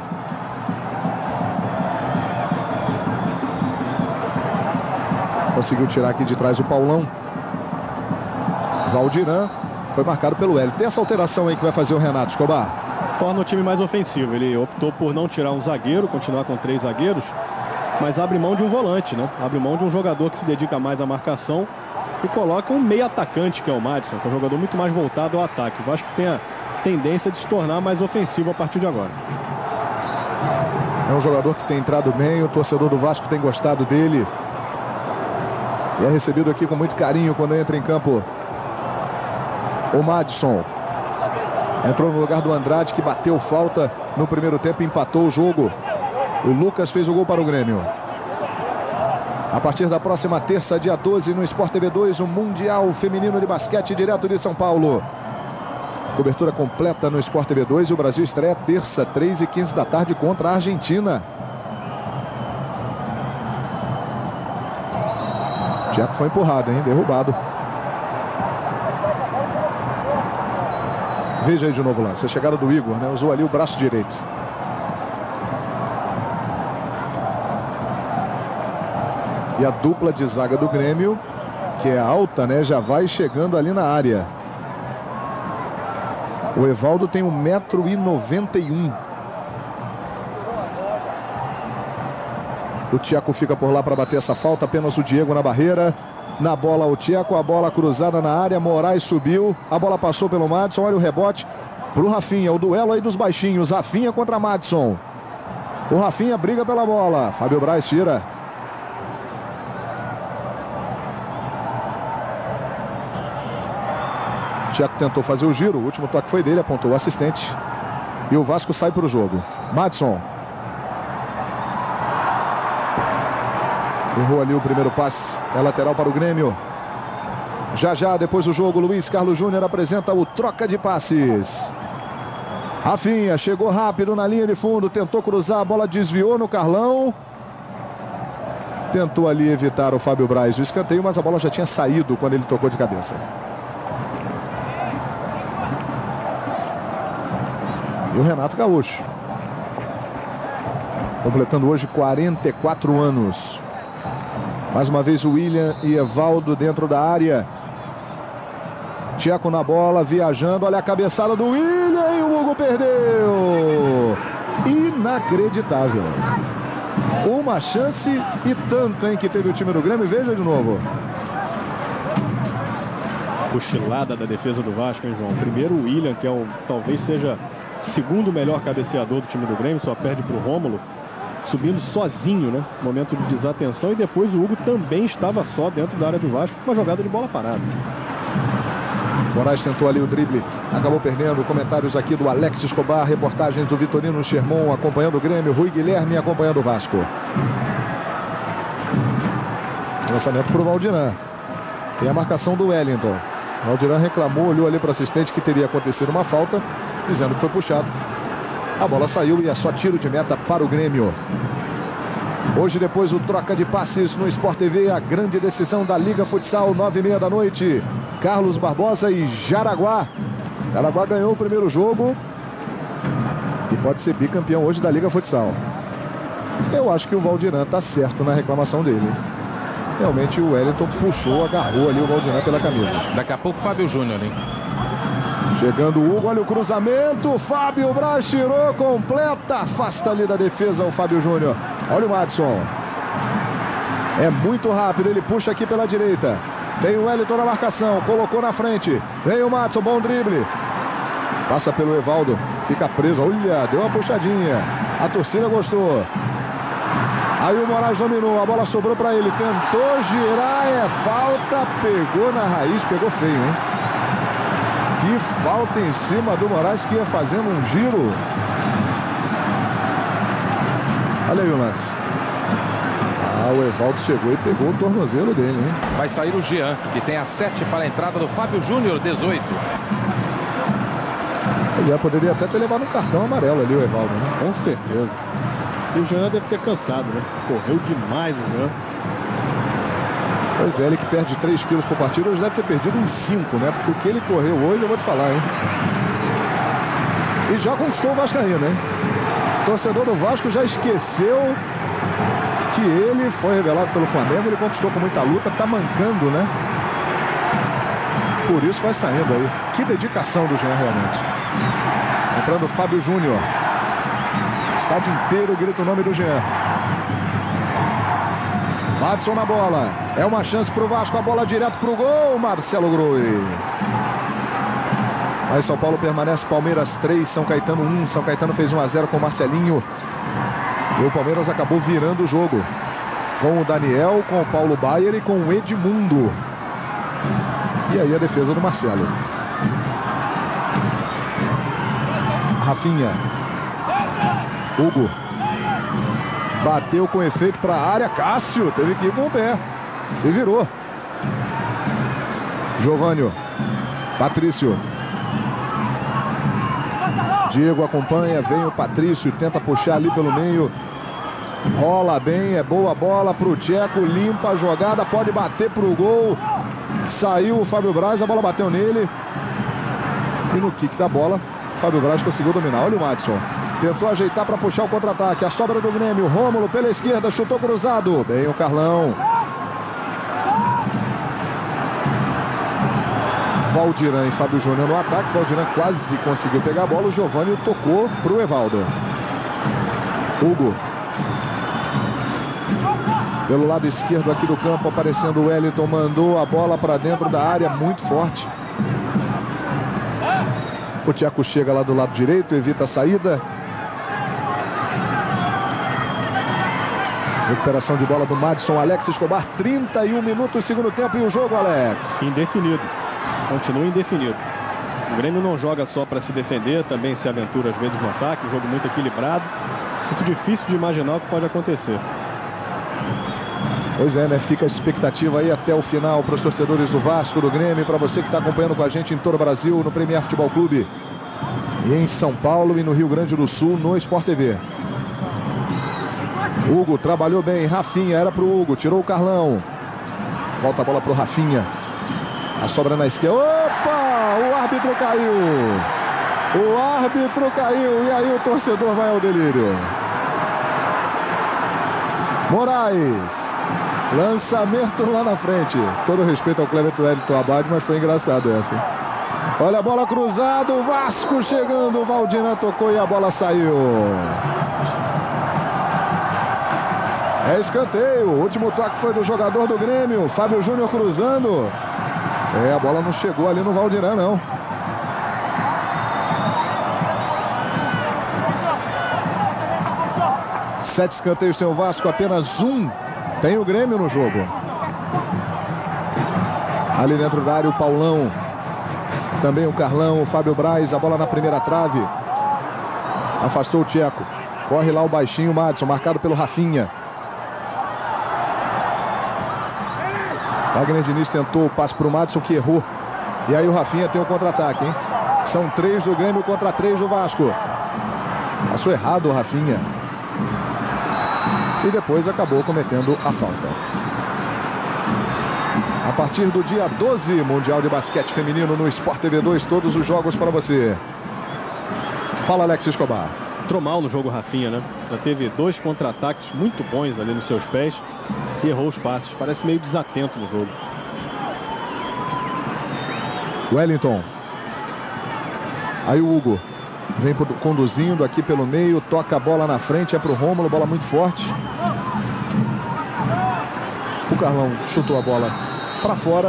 Conseguiu tirar aqui de trás o Paulão. Valdiran foi marcado pelo Hélio. Tem essa alteração aí que vai fazer o Renato, Escobar. Torna o time mais ofensivo. Ele optou por não tirar um zagueiro, continuar com três zagueiros, mas abre mão de um volante, né? Abre mão de um jogador que se dedica mais à marcação e coloca um meio atacante, que é o Madison, que é um jogador muito mais voltado ao ataque. O Vasco tem a tendência de se tornar mais ofensivo a partir de agora. É um jogador que tem entrado bem, o torcedor do Vasco tem gostado dele. E é recebido aqui com muito carinho quando entra em campo o Madison. Entrou no lugar do Andrade, que bateu falta no primeiro tempo e empatou o jogo. O Lucas fez o gol para o Grêmio. A partir da próxima terça, dia doze, no Sport T V dois, o Mundial Feminino de Basquete, direto de São Paulo. Cobertura completa no Sport T V dois e o Brasil estreia terça, três e quinze da tarde, contra a Argentina. Tcheco foi empurrado, hein? Derrubado. Veja aí de novo lá. Essa chegada do Igor, né? Usou ali o braço direito. E a dupla de zaga do Grêmio, que é alta, né? Já vai chegando ali na área. O Evaldo tem um metro e noventa e um. O Tcheco fica por lá para bater essa falta. Apenas o Diego na barreira. Na bola o Tcheco, a bola cruzada na área. Moraes subiu. A bola passou pelo Madison. Olha o rebote pro Rafinha. O duelo aí dos baixinhos. Rafinha contra Madison. O Rafinha briga pela bola. Fábio Braz tira. O Tcheco tentou fazer o giro. O último toque foi dele. Apontou o assistente. E o Vasco sai para o jogo. Madison. Errou ali o primeiro passe. É lateral para o Grêmio. Já já, depois do jogo, Luiz Carlos Júnior apresenta o troca de passes. Rafinha chegou rápido na linha de fundo. Tentou cruzar, a bola desviou no Carlão. Tentou ali evitar o Fábio Braz o escanteio, mas a bola já tinha saído quando ele tocou de cabeça. E o Renato Gaúcho, completando hoje quarenta e quatro anos. Mais uma vez o William e Evaldo dentro da área. Tcheco na bola, viajando. Olha a cabeçada do William e o Hugo perdeu. Inacreditável. Uma chance e tanto, hein, que teve o time do Grêmio. Veja de novo. Cochilada da defesa do Vasco, hein, João? Primeiro o William, que é o, talvez seja o segundo melhor cabeceador do time do Grêmio, só perde para o Rômulo. Subindo sozinho, né? Momento de desatenção. E depois o Hugo também estava só dentro da área do Vasco com uma jogada de bola parada. Moraes tentou ali o drible, acabou perdendo. Comentários aqui do Alex Escobar, reportagens do Vitorino Sherman acompanhando o Grêmio, Rui Guilherme acompanhando o Vasco. Lançamento para o Valdiran. Tem a marcação do Wellington. Valdiran reclamou, olhou ali para o assistente que teria acontecido uma falta, dizendo que foi puxado. A bola saiu e é só tiro de meta para o Grêmio. Hoje, depois o troca de passes no Sport T V, a grande decisão da Liga Futsal, nove e meia da noite. Carlos Barbosa e Jaraguá. Jaraguá ganhou o primeiro jogo e pode ser bicampeão hoje da Liga Futsal. Eu acho que o Valdiran está certo na reclamação dele. Realmente o Wellington puxou, agarrou ali o Valdiran pela camisa. Daqui a pouco Fábio Júnior, hein? Chegando o Hugo, olha o cruzamento. Fábio Braz tirou, completa. Afasta ali da defesa o Fábio Júnior. Olha o Madison. É muito rápido, ele puxa aqui pela direita. Tem o Wellington na marcação, colocou na frente. Vem o Madison, bom drible. Passa pelo Evaldo, fica preso. Olha, deu uma puxadinha. A torcida gostou. Aí o Moraes dominou, a bola sobrou para ele. Tentou girar, é falta. Pegou na raiz, pegou feio, hein? Que falta em cima do Moraes, que ia fazendo um giro. Olha aí o lance. Ah, o Evaldo chegou e pegou o tornozelo dele, hein? Vai sair o Jean, que tem a sete para a entrada do Fábio Júnior, dezoito. Ele já poderia até ter levado um cartão amarelo ali, o Evaldo, né? Com certeza. E o Jean deve ter cansado, né? Correu demais o Jean. Pois é, ele que perde três quilos por partida, hoje deve ter perdido uns cinco, né? Porque o que ele correu hoje, eu vou te falar, hein? E já conquistou o Vascaíno, hein? O torcedor do Vasco já esqueceu que ele foi revelado pelo Flamengo, ele conquistou com muita luta, tá mancando, né? Por isso vai saindo aí. Que dedicação do Jean, realmente. Entrando o Fábio Júnior. Estádio inteiro grita o nome do Jean. Madison na bola. É uma chance pro Vasco, a bola direto pro gol. Marcelo Groi. Aí São Paulo permanece, Palmeiras três, São Caetano um. São Caetano fez um a zero com o Marcelinho. E o Palmeiras acabou virando o jogo. Com o Daniel, com o Paulo Baier e com o Edmundo. E aí a defesa do Marcelo. Rafinha. Hugo. Bateu com efeito para a área. Cássio teve que ir com o pé. Se virou. Giovânio. Patrício. Diego acompanha. Vem o Patrício. Tenta puxar ali pelo meio. Rola bem. É boa bola para o Tcheco. Limpa a jogada. Pode bater para o gol. Saiu o Fábio Braz. A bola bateu nele. E no kick da bola, Fábio Braz conseguiu dominar. Olha o Madison. Tentou ajeitar para puxar o contra-ataque. A sobra do Grêmio. Rômulo pela esquerda. Chutou cruzado. Bem o Carlão. Valdiran e Fábio Júnior no ataque. Valdiran quase conseguiu pegar a bola. O Giovânio tocou para o Evaldo. Hugo. Pelo lado esquerdo aqui do campo, aparecendo o Wellington. Mandou a bola para dentro da área. Muito forte. O Tcheco chega lá do lado direito. Evita a saída. Recuperação de bola do Madison. Alex Escobar, trinta e um minutos, segundo tempo. E o jogo, Alex? Indefinido. Continua indefinido. O Grêmio não joga só para se defender, também se aventura às vezes no ataque. Um jogo muito equilibrado. Muito difícil de imaginar o que pode acontecer. Pois é, né? Fica a expectativa aí até o final para os torcedores do Vasco, do Grêmio, para você que está acompanhando com a gente em todo o Brasil, no Premier Futebol Clube. E em São Paulo e no Rio Grande do Sul, no Sport T V. Hugo trabalhou bem, Rafinha, era pro Hugo, tirou o Carlão. Volta a bola pro Rafinha. A sobra na esquerda. Opa! O árbitro caiu. O árbitro caiu. E aí o torcedor vai ao delírio. Moraes. Lançamento lá na frente. Todo respeito ao Cleber Wellington Abad, mas foi engraçado essa. Olha a bola cruzada. O Vasco chegando. O Valdiran tocou e a bola saiu. É escanteio. O último toque foi do jogador do Grêmio. Fábio Júnior cruzando. É, a bola não chegou ali no Valdiran, não. Sete escanteios tem o Vasco, apenas um tem o Grêmio no jogo. Ali dentro da área o Paulão. Também o Carlão, o Fábio Braz. A bola na primeira trave. Afastou o Tcheco. Corre lá o baixinho Madison, marcado pelo Rafinha. Wagner Diniz tentou o passe para o Madison, que errou. E aí o Rafinha tem o contra-ataque, hein? São três do Grêmio contra três do Vasco. Passou errado o Rafinha. E depois acabou cometendo a falta. A partir do dia doze, Mundial de Basquete Feminino no Sport T V dois. Todos os jogos para você. Fala, Alex Escobar. Entrou mal no jogo Rafinha, né? Já teve dois contra-ataques muito bons ali nos seus pés. E errou os passes. Parece meio desatento no jogo. Wellington. Aí o Hugo. Vem conduzindo aqui pelo meio. Toca a bola na frente. É pro Rômulo. Bola muito forte. O Carlão chutou a bola para fora.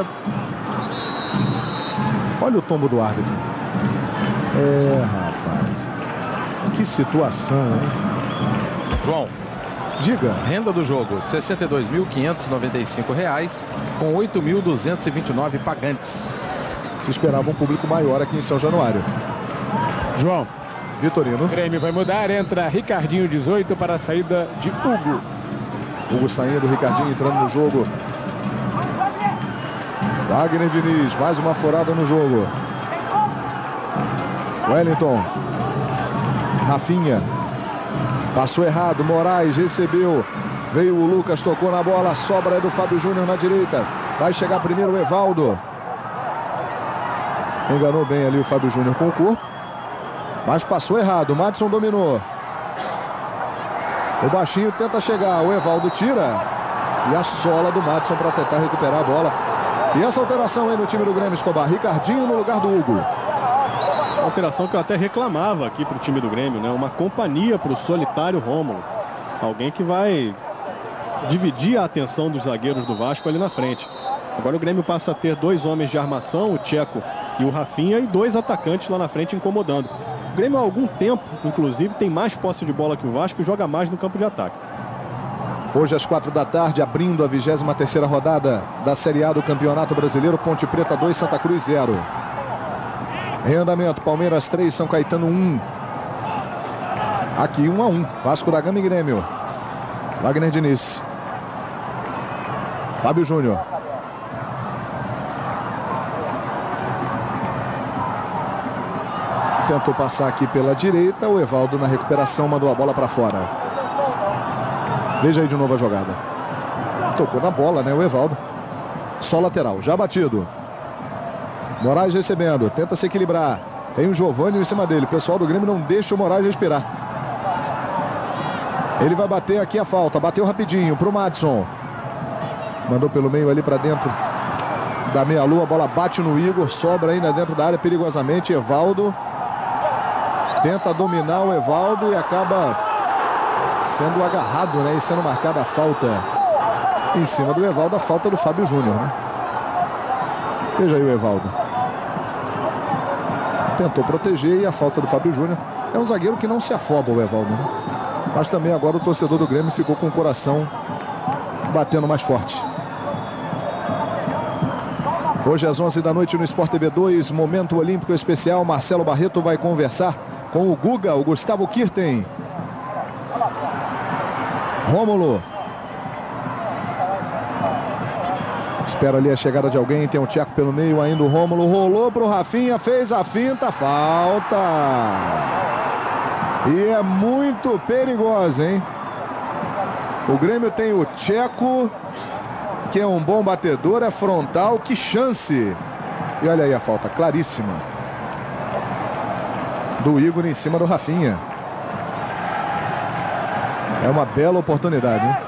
Olha o tombo do árbitro. É, rapaz. Que situação, hein? João. Diga. Renda do jogo, sessenta e dois mil quinhentos e noventa e cinco reais, com oito mil duzentos e vinte e nove pagantes. Se esperava um público maior aqui em São Januário. João. Vitorino. O Grêmio vai mudar, entra Ricardinho dezoito para a saída de Hugo. Hugo saindo, Ricardinho entrando no jogo. Wagner Diniz, mais uma furada no jogo. Wellington. Rafinha. Passou errado, Moraes recebeu. Veio o Lucas, tocou na bola, sobra é do Fábio Júnior na direita. Vai chegar primeiro o Evaldo. Enganou bem ali o Fábio Júnior com o corpo. Mas passou errado, Madison dominou. O baixinho tenta chegar, o Evaldo tira. E a sola do Madison para tentar recuperar a bola. E essa alteração aí no time do Grêmio, Escobar. Ricardinho no lugar do Hugo. Alteração que eu até reclamava aqui para o time do Grêmio, né? Uma companhia para o solitário Rômulo. Alguém que vai dividir a atenção dos zagueiros do Vasco ali na frente. Agora o Grêmio passa a ter dois homens de armação, o Tcheco e o Rafinha, e dois atacantes lá na frente incomodando. O Grêmio há algum tempo, inclusive, tem mais posse de bola que o Vasco e joga mais no campo de ataque. Hoje às quatro da tarde, abrindo a vigésima terceira rodada da Série A do Campeonato Brasileiro, Ponte Preta dois, Santa Cruz zero. Em andamento, Palmeiras três, São Caetano um. Aqui um a um, Vasco da Gama e Grêmio. Wagner Diniz. Fábio Júnior. Tentou passar aqui pela direita, o Evaldo na recuperação mandou a bola para fora. Veja aí de novo a jogada. Tocou na bola, né, o Evaldo. Só lateral, já batido. Moraes recebendo, tenta se equilibrar. Tem o Giovânio em cima dele. O pessoal do Grêmio não deixa o Moraes respirar. Ele vai bater aqui a falta. Bateu rapidinho pro Madison. Mandou pelo meio ali para dentro da meia-lua. A bola bate no Igor. Sobra ainda dentro da área perigosamente. Evaldo. Tenta dominar o Evaldo e acaba sendo agarrado, né? E sendo marcada a falta em cima do Evaldo. A falta do Fábio Júnior, né? Veja aí o Evaldo. Tentou proteger e a falta do Fábio Júnior. É um zagueiro que não se afoba, o Evaldo, né? Mas também agora o torcedor do Grêmio ficou com o coração batendo mais forte. Hoje às onze da noite no Sport T V dois, Momento Olímpico Especial. Marcelo Barreto vai conversar com o Guga, o Gustavo Kirten. Rômulo. Espera ali a chegada de alguém, tem um Tcheco pelo meio, ainda o Rômulo, rolou pro Rafinha, fez a finta, falta. E é muito perigosa, hein? O Grêmio tem o Tcheco, que é um bom batedor, é frontal, que chance. E olha aí a falta, claríssima. Do Igor em cima do Rafinha. É uma bela oportunidade, hein?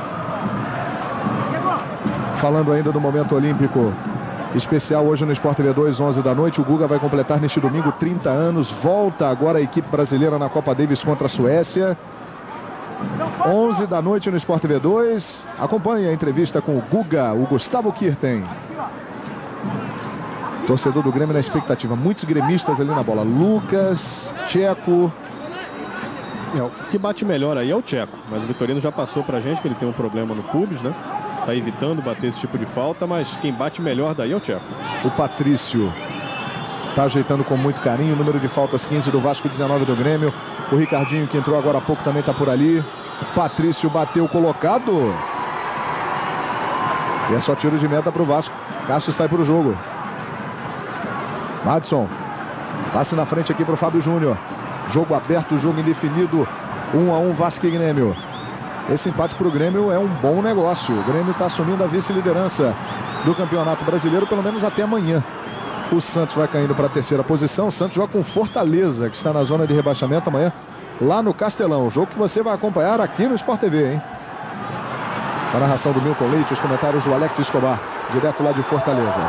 Falando ainda do Momento Olímpico Especial hoje no Sport T V dois, onze da noite. O Guga vai completar neste domingo trinta anos. Volta agora a equipe brasileira na Copa Davis contra a Suécia. onze da noite no Sport T V dois. Acompanhe a entrevista com o Guga, o Gustavo Kirten. Torcedor do Grêmio na expectativa. Muitos gremistas ali na bola. Lucas, Tcheco. É, o que bate melhor aí é o Tcheco. Mas o Vitorino já passou pra gente que ele tem um problema no pubis, né? Tá evitando bater esse tipo de falta, mas quem bate melhor daí é o Tcheco. O Patrício tá ajeitando com muito carinho. Número de faltas quinze do Vasco, dezenove do Grêmio. O Ricardinho, que entrou agora há pouco, também tá por ali. O Patrício bateu colocado. E é só tiro de meta pro Vasco. Cássio sai pro jogo. Madison. Passe na frente aqui pro Fábio Júnior. Jogo aberto, jogo indefinido. um a um Vasco e Grêmio. Esse empate para o Grêmio é um bom negócio. O Grêmio está assumindo a vice-liderança do Campeonato Brasileiro, pelo menos até amanhã. O Santos vai caindo para a terceira posição. O Santos joga com Fortaleza, que está na zona de rebaixamento amanhã, lá no Castelão. Jogo que você vai acompanhar aqui no Sport T V, hein? A narração do Milton Leite, os comentários do Alex Escobar, direto lá de Fortaleza.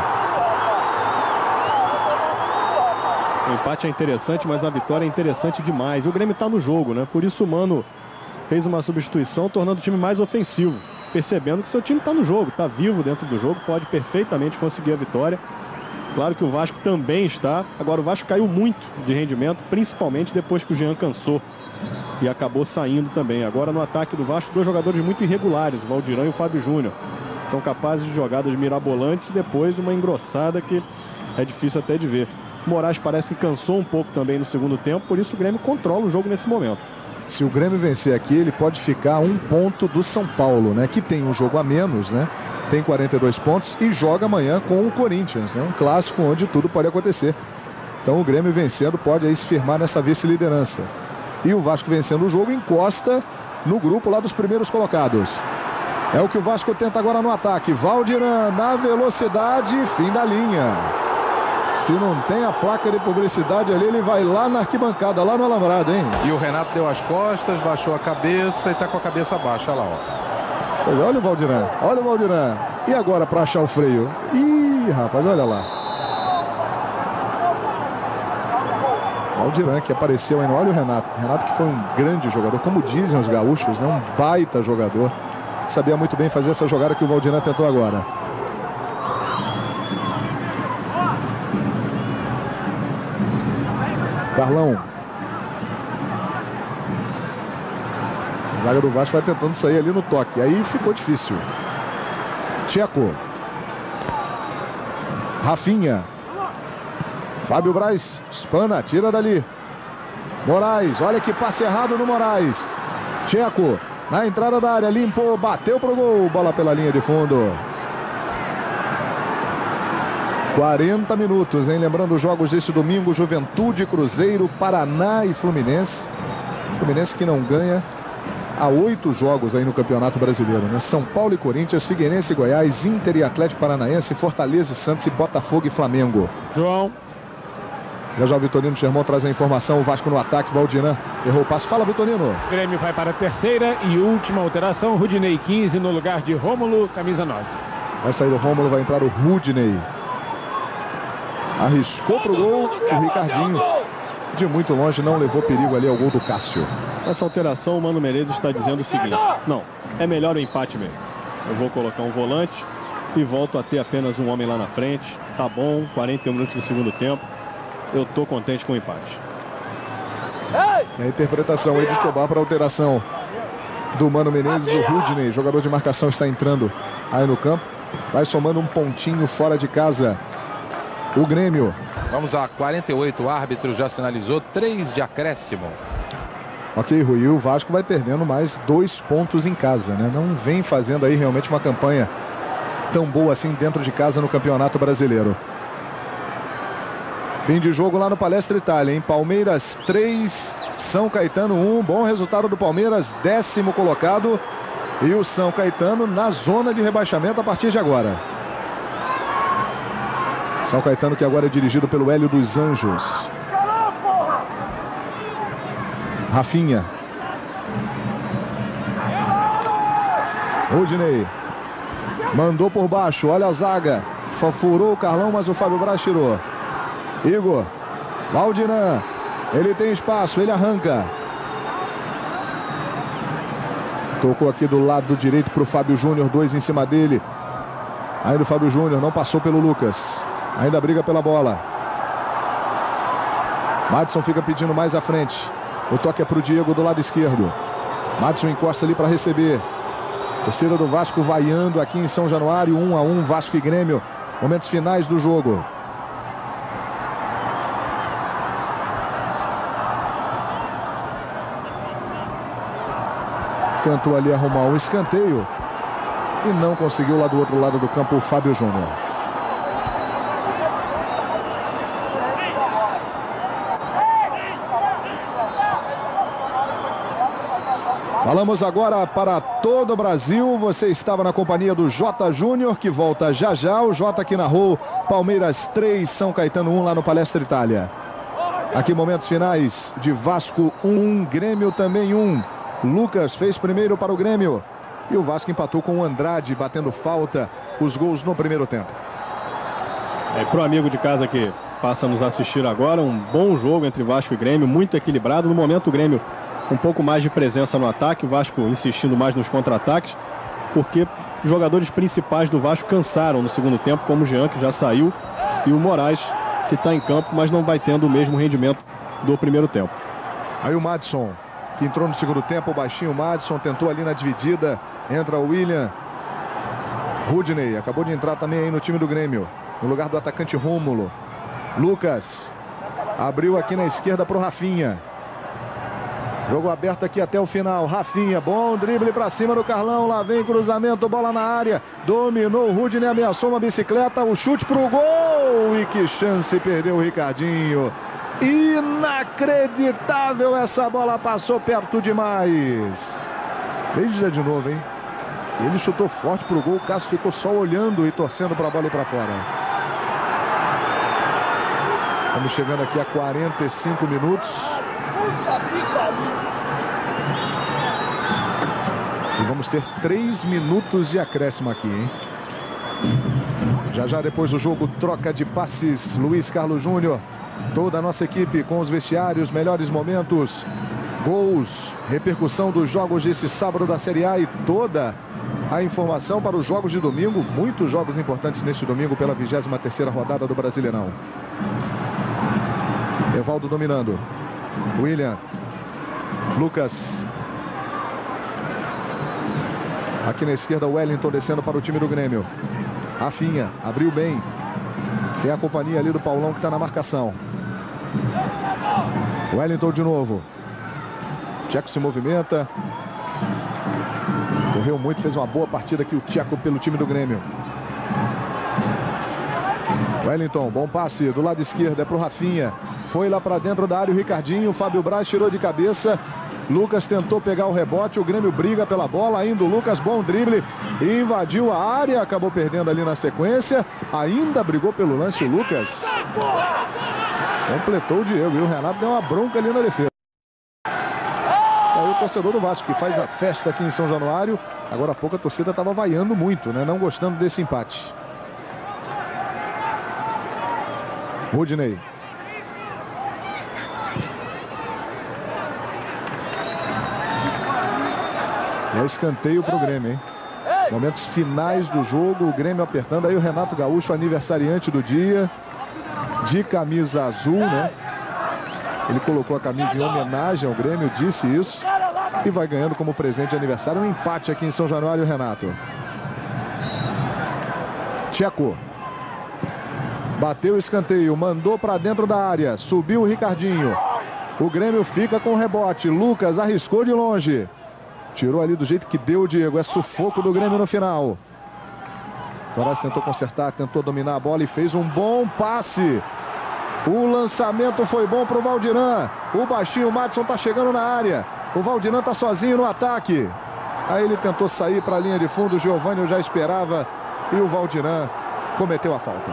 O empate é interessante, mas a vitória é interessante demais. E o Grêmio está no jogo, né? Por isso o Mano fez uma substituição, tornando o time mais ofensivo, percebendo que seu time está no jogo, está vivo dentro do jogo, pode perfeitamente conseguir a vitória. Claro que o Vasco também está. Agora o Vasco caiu muito de rendimento, principalmente depois que o Jean cansou e acabou saindo também. Agora no ataque do Vasco, dois jogadores muito irregulares, o Valdirão e o Fábio Júnior. São capazes de jogadas mirabolantes e depois uma engrossada que é difícil até de ver. O Moraes parece que cansou um pouco também no segundo tempo, por isso o Grêmio controla o jogo nesse momento. se o Grêmio vencer aqui, ele pode ficar a um ponto do São Paulo, né? Que tem um jogo a menos, né? Tem quarenta e dois pontos e joga amanhã com o Corinthians, né? Um clássico onde tudo pode acontecer. Então o Grêmio vencendo pode aí se firmar nessa vice-liderança. E o Vasco vencendo o jogo encosta no grupo lá dos primeiros colocados. É o que o Vasco tenta agora no ataque. Valdiran na velocidade, fim da linha. Se não tem a placa de publicidade ali, ele vai lá na arquibancada, lá no alambrado, hein? E o Renato deu as costas, baixou a cabeça e tá com a cabeça baixa, olha lá, ó. Pois olha o Valdiran, olha o Valdiran. E agora para achar o freio? Ih, rapaz, olha lá. Valdiran que apareceu aí, olha o Renato. Renato que foi um grande jogador, como dizem os gaúchos, né? Um baita jogador. Sabia muito bem fazer essa jogada que o Valdiran tentou agora. Carlão. A zaga do Vasco vai tentando sair ali no toque. Aí ficou difícil. Tcheco. Rafinha. Fábio Braz. Espana. Tira dali. Moraes. Olha que passe errado no Moraes. Tcheco. Na entrada da área. Limpou. Bateu pro gol. Bola pela linha de fundo. quarenta minutos, hein? Lembrando os jogos desse domingo: Juventude, Cruzeiro, Paraná e Fluminense. Fluminense que não ganha há oito jogos aí no Campeonato Brasileiro, né? São Paulo e Corinthians, Figueirense e Goiás, Inter e Atlético Paranaense, Fortaleza e Santos e Botafogo e Flamengo. João. Já já o Vitorino Sherman traz a informação. O Vasco no ataque, Valdiran errou o passe. Fala, Vitorino. O Grêmio vai para a terceira e última alteração. Rudinei quinze no lugar de Rômulo, camisa nove. Vai sair o Rômulo, vai entrar o Rudinei. Arriscou pro gol o Ricardinho. De muito longe, não levou perigo ali ao gol do Cássio. Essa alteração, o Mano Menezes está dizendo o seguinte: não, é melhor o empate mesmo. Eu vou colocar um volante e volto a ter apenas um homem lá na frente. Tá bom, quarenta e um minutos do segundo tempo. Eu tô contente com o empate. É a interpretação aí de Escobar para a alteração do Mano Menezes. O Rudinei, jogador de marcação, está entrando aí no campo. Vai somando um pontinho fora de casa. O Grêmio. Vamos a quarenta e oito, o árbitro já sinalizou três de acréscimo. Ok, Rui, e o Vasco vai perdendo mais dois pontos em casa, né? Não vem fazendo aí realmente uma campanha tão boa assim dentro de casa no Campeonato Brasileiro. Fim de jogo lá no Palestra Itália, hein? Palmeiras três, São Caetano um. Bom resultado do Palmeiras, décimo colocado. E o São Caetano na zona de rebaixamento a partir de agora. São Caetano que agora é dirigido pelo Hélio dos Anjos. Rafinha. Rudinei. Mandou por baixo, olha a zaga. Furou o Carlão, mas o Fábio Braz tirou. Igor. Valdiran. Ele tem espaço, ele arranca. Tocou aqui do lado direito para o Fábio Júnior, dois em cima dele. Ainda o Fábio Júnior não passou pelo Lucas. Ainda briga pela bola. Madison fica pedindo mais à frente. O toque é para o Diego do lado esquerdo. Madison encosta ali para receber. Torcida do Vasco vaiando aqui em São Januário. um a um, Vasco e Grêmio. Momentos finais do jogo. Tentou ali arrumar um escanteio e não conseguiu lá do outro lado do campo o Fábio Júnior. Falamos agora para todo o Brasil. Você estava na companhia do J Júnior, que volta já já. O J aqui narrou Palmeiras três, São Caetano um lá no Palestra Itália. Aqui momentos finais de Vasco um, Grêmio também um. Lucas fez primeiro para o Grêmio. E o Vasco empatou com o Andrade, batendo falta, os gols no primeiro tempo. É, para o amigo de casa que passa a nos assistir agora, um bom jogo entre Vasco e Grêmio, muito equilibrado. No momento o Grêmio um pouco mais de presença no ataque, o Vasco insistindo mais nos contra-ataques, porque os jogadores principais do Vasco cansaram no segundo tempo, como o Jean, que já saiu, e o Moraes, que está em campo, mas não vai tendo o mesmo rendimento do primeiro tempo. Aí o Madison, que entrou no segundo tempo, o baixinho Madison, tentou ali na dividida, entra o William. Rudinei acabou de entrar também aí no time do Grêmio, no lugar do atacante Rômulo. Lucas abriu aqui na esquerda para o Rafinha. Jogo aberto aqui até o final. Rafinha, bom drible para cima do Carlão. Lá vem cruzamento, bola na área. Dominou o Rudney, ameaçou uma bicicleta. O chute pro gol. E que chance, perdeu o Ricardinho. Inacreditável, essa bola passou perto demais. Veja de novo, hein? Ele chutou forte pro gol. O Cássio ficou só olhando e torcendo para a bola ir para fora. Estamos chegando aqui a quarenta e cinco minutos. E vamos ter três minutos de acréscimo aqui, hein? Já já depois do jogo, troca de passes, Luiz Carlos Júnior. Toda a nossa equipe com os vestiários, melhores momentos, gols, repercussão dos jogos desse sábado da Série A e toda a informação para os jogos de domingo. Muitos jogos importantes neste domingo pela vigésima terceira rodada do Brasileirão. Evaldo dominando. William. Lucas. Aqui na esquerda, Wellington descendo para o time do Grêmio. Rafinha, abriu bem. Tem a companhia ali do Paulão que está na marcação. Wellington de novo. Tcheco se movimenta. Correu muito, fez uma boa partida aqui o Tcheco pelo time do Grêmio. Wellington, bom passe do lado esquerdo, é para o Rafinha. Foi lá para dentro da área o Ricardinho. O Fábio Braz tirou de cabeça. Lucas tentou pegar o rebote. O Grêmio briga pela bola. Ainda o Lucas, bom drible. Invadiu a área. Acabou perdendo ali na sequência. Ainda brigou pelo lance o Lucas. Completou o Diego. E o Renato deu uma bronca ali na defesa. Aí o torcedor do Vasco que faz a festa aqui em São Januário. Agora há pouco a torcida estava vaiando muito, né? Não gostando desse empate. Rudney. É escanteio para o Grêmio, hein? Momentos finais do jogo, o Grêmio apertando. Aí o Renato Gaúcho, aniversariante do dia, de camisa azul, né? Ele colocou a camisa em homenagem ao Grêmio, disse isso. E vai ganhando como presente de aniversário um empate aqui em São Januário, Renato. Tcheco. Bateu o escanteio, mandou para dentro da área. Subiu o Ricardinho. O Grêmio fica com o rebote. Lucas arriscou de longe. Tirou ali do jeito que deu o Diego. É sufoco do Grêmio no final. Queiroz tentou consertar, tentou dominar a bola e fez um bom passe. O lançamento foi bom para o Valdiran. O baixinho Madison está chegando na área. O Valdiran está sozinho no ataque. Aí ele tentou sair para a linha de fundo. O Giovânio já esperava. E o Valdiran cometeu a falta.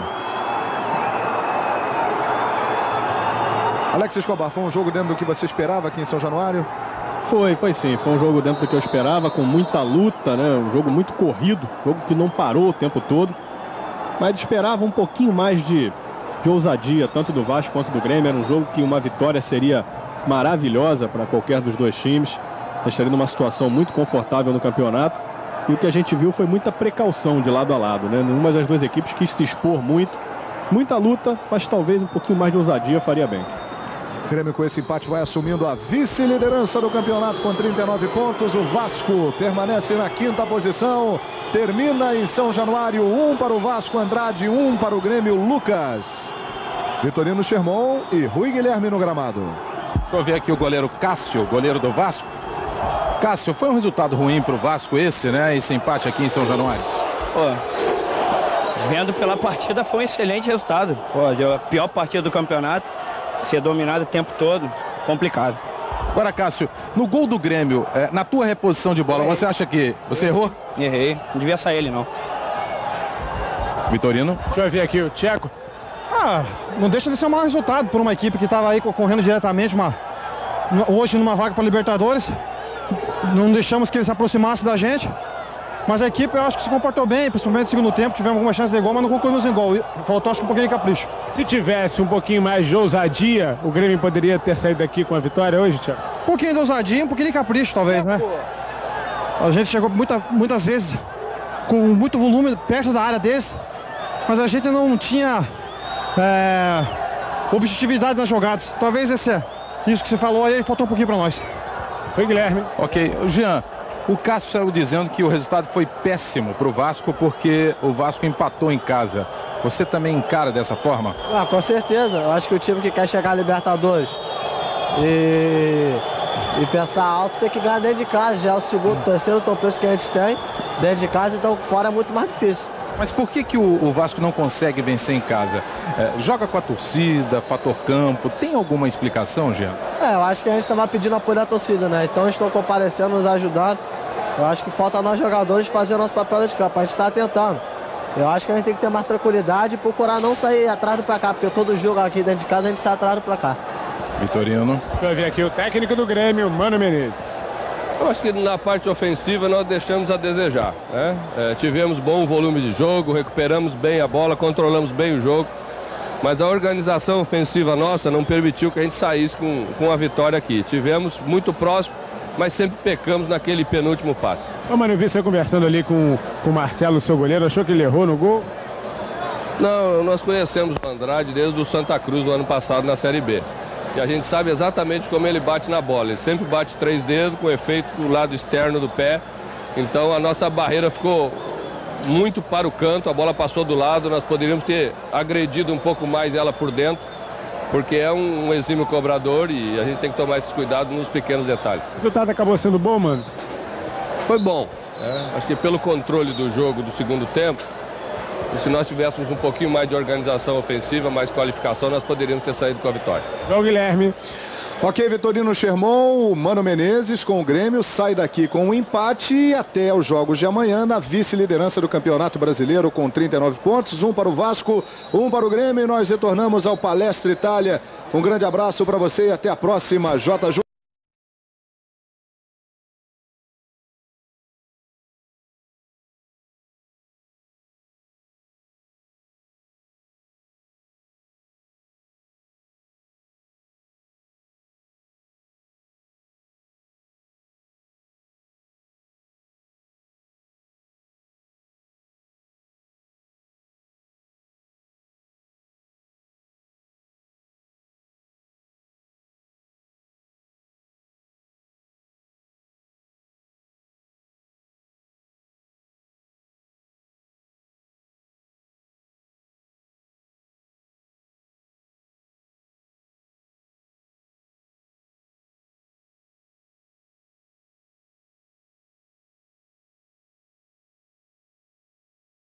Alex Escobar, foi um jogo dentro do que você esperava aqui em São Januário? Foi, foi sim. Foi um jogo dentro do que eu esperava, com muita luta, né? Um jogo muito corrido, jogo que não parou o tempo todo. Mas esperava um pouquinho mais de, de ousadia, tanto do Vasco quanto do Grêmio. Era um jogo que uma vitória seria maravilhosa para qualquer dos dois times. Estaria numa situação muito confortável no campeonato. E o que a gente viu foi muita precaução de lado a lado, né? Nenhuma das duas equipes quis se expor muito. Muita luta, mas talvez um pouquinho mais de ousadia faria bem. O Grêmio com esse empate vai assumindo a vice-liderança do campeonato com trinta e nove pontos. O Vasco permanece na quinta posição. Termina em São Januário. Um para o Vasco, Andrade. Um para o Grêmio, Lucas. Vitorino Sherman e Rui Guilherme no gramado. Deixa eu ver aqui o goleiro Cássio, goleiro do Vasco. Cássio, foi um resultado ruim para o Vasco esse, né? Esse empate aqui em São Januário. Pô, vendo pela partida foi um excelente resultado. Pô, a pior partida do campeonato. Ser dominado o tempo todo, complicado. Agora, Cássio, no gol do Grêmio, é, na tua reposição de bola, você acha que você errou? Errei, não devia sair ele não. Vitorino? Deixa eu ver aqui o Tcheco. Ah, não deixa de ser um mau resultado por uma equipe que estava aí concorrendo diretamente uma, hoje numa vaga para Libertadores. Não deixamos que ele se aproximasse da gente. Mas a equipe eu acho que se comportou bem, principalmente no segundo tempo. Tivemos alguma chance de gol, mas não concluímos em gol. Faltou acho que um pouquinho de capricho. Se tivesse um pouquinho mais de ousadia, o Grêmio poderia ter saído daqui com a vitória hoje, Thiago? Um pouquinho de ousadia, um pouquinho de capricho talvez, né? A gente chegou muita, muitas vezes com muito volume perto da área deles, mas a gente não tinha é, objetividade nas jogadas. Talvez esse, isso que você falou aí faltou um pouquinho para nós. Foi Guilherme. Ok, Jean. O Cássio saiu dizendo que o resultado foi péssimo para o Vasco porque o Vasco empatou em casa. Você também encara dessa forma? Ah, com certeza. Eu acho que o time que quer chegar a Libertadores e, e pensar alto, tem que ganhar dentro de casa. Já é o segundo, terceiro tropeço que a gente tem dentro de casa, então fora é muito mais difícil. Mas por que que o, o Vasco não consegue vencer em casa? É, joga com a torcida, fator campo, tem alguma explicação, Jean? É, eu acho que a gente estava pedindo apoio da torcida, né? Então eles estão comparecendo, nos ajudando. Eu acho que falta nós jogadores fazer o nosso papel de campo, a gente está tentando. Eu acho que a gente tem que ter mais tranquilidade e procurar não sair atrás do placar, porque todo jogo aqui dentro de casa a gente sai atrás do placar. Vitorino. Deixa eu ver aqui o técnico do Grêmio, Mano Menezes. Eu acho que na parte ofensiva nós deixamos a desejar, né? É, tivemos bom volume de jogo, recuperamos bem a bola, controlamos bem o jogo, mas a organização ofensiva nossa não permitiu que a gente saísse com, com a vitória aqui. Tivemos muito próximo, mas sempre pecamos naquele penúltimo passe. Ô, Mano, eu vi você conversando ali com, com o Marcelo, seu goleiro, achou que ele errou no gol? Não, nós conhecemos o Andrade desde o Santa Cruz no ano passado na Série B. E a gente sabe exatamente como ele bate na bola. Ele sempre bate três dedos com efeito do lado externo do pé. Então a nossa barreira ficou muito para o canto, a bola passou do lado. Nós poderíamos ter agredido um pouco mais ela por dentro, porque é um, um exímio cobrador e a gente tem que tomar esse cuidado nos pequenos detalhes. O resultado acabou sendo bom, mano? Foi bom. É, acho que pelo controle do jogo do segundo tempo, e se nós tivéssemos um pouquinho mais de organização ofensiva, mais qualificação, nós poderíamos ter saído com a vitória. João Guilherme. Ok, Vitorino Sherman, o Mano Menezes com o Grêmio sai daqui com um empate e até os jogos de amanhã na vice-liderança do Campeonato Brasileiro com trinta e nove pontos, um para o Vasco, um para o Grêmio e nós retornamos ao Palestra Itália. Um grande abraço para você e até a próxima, J J.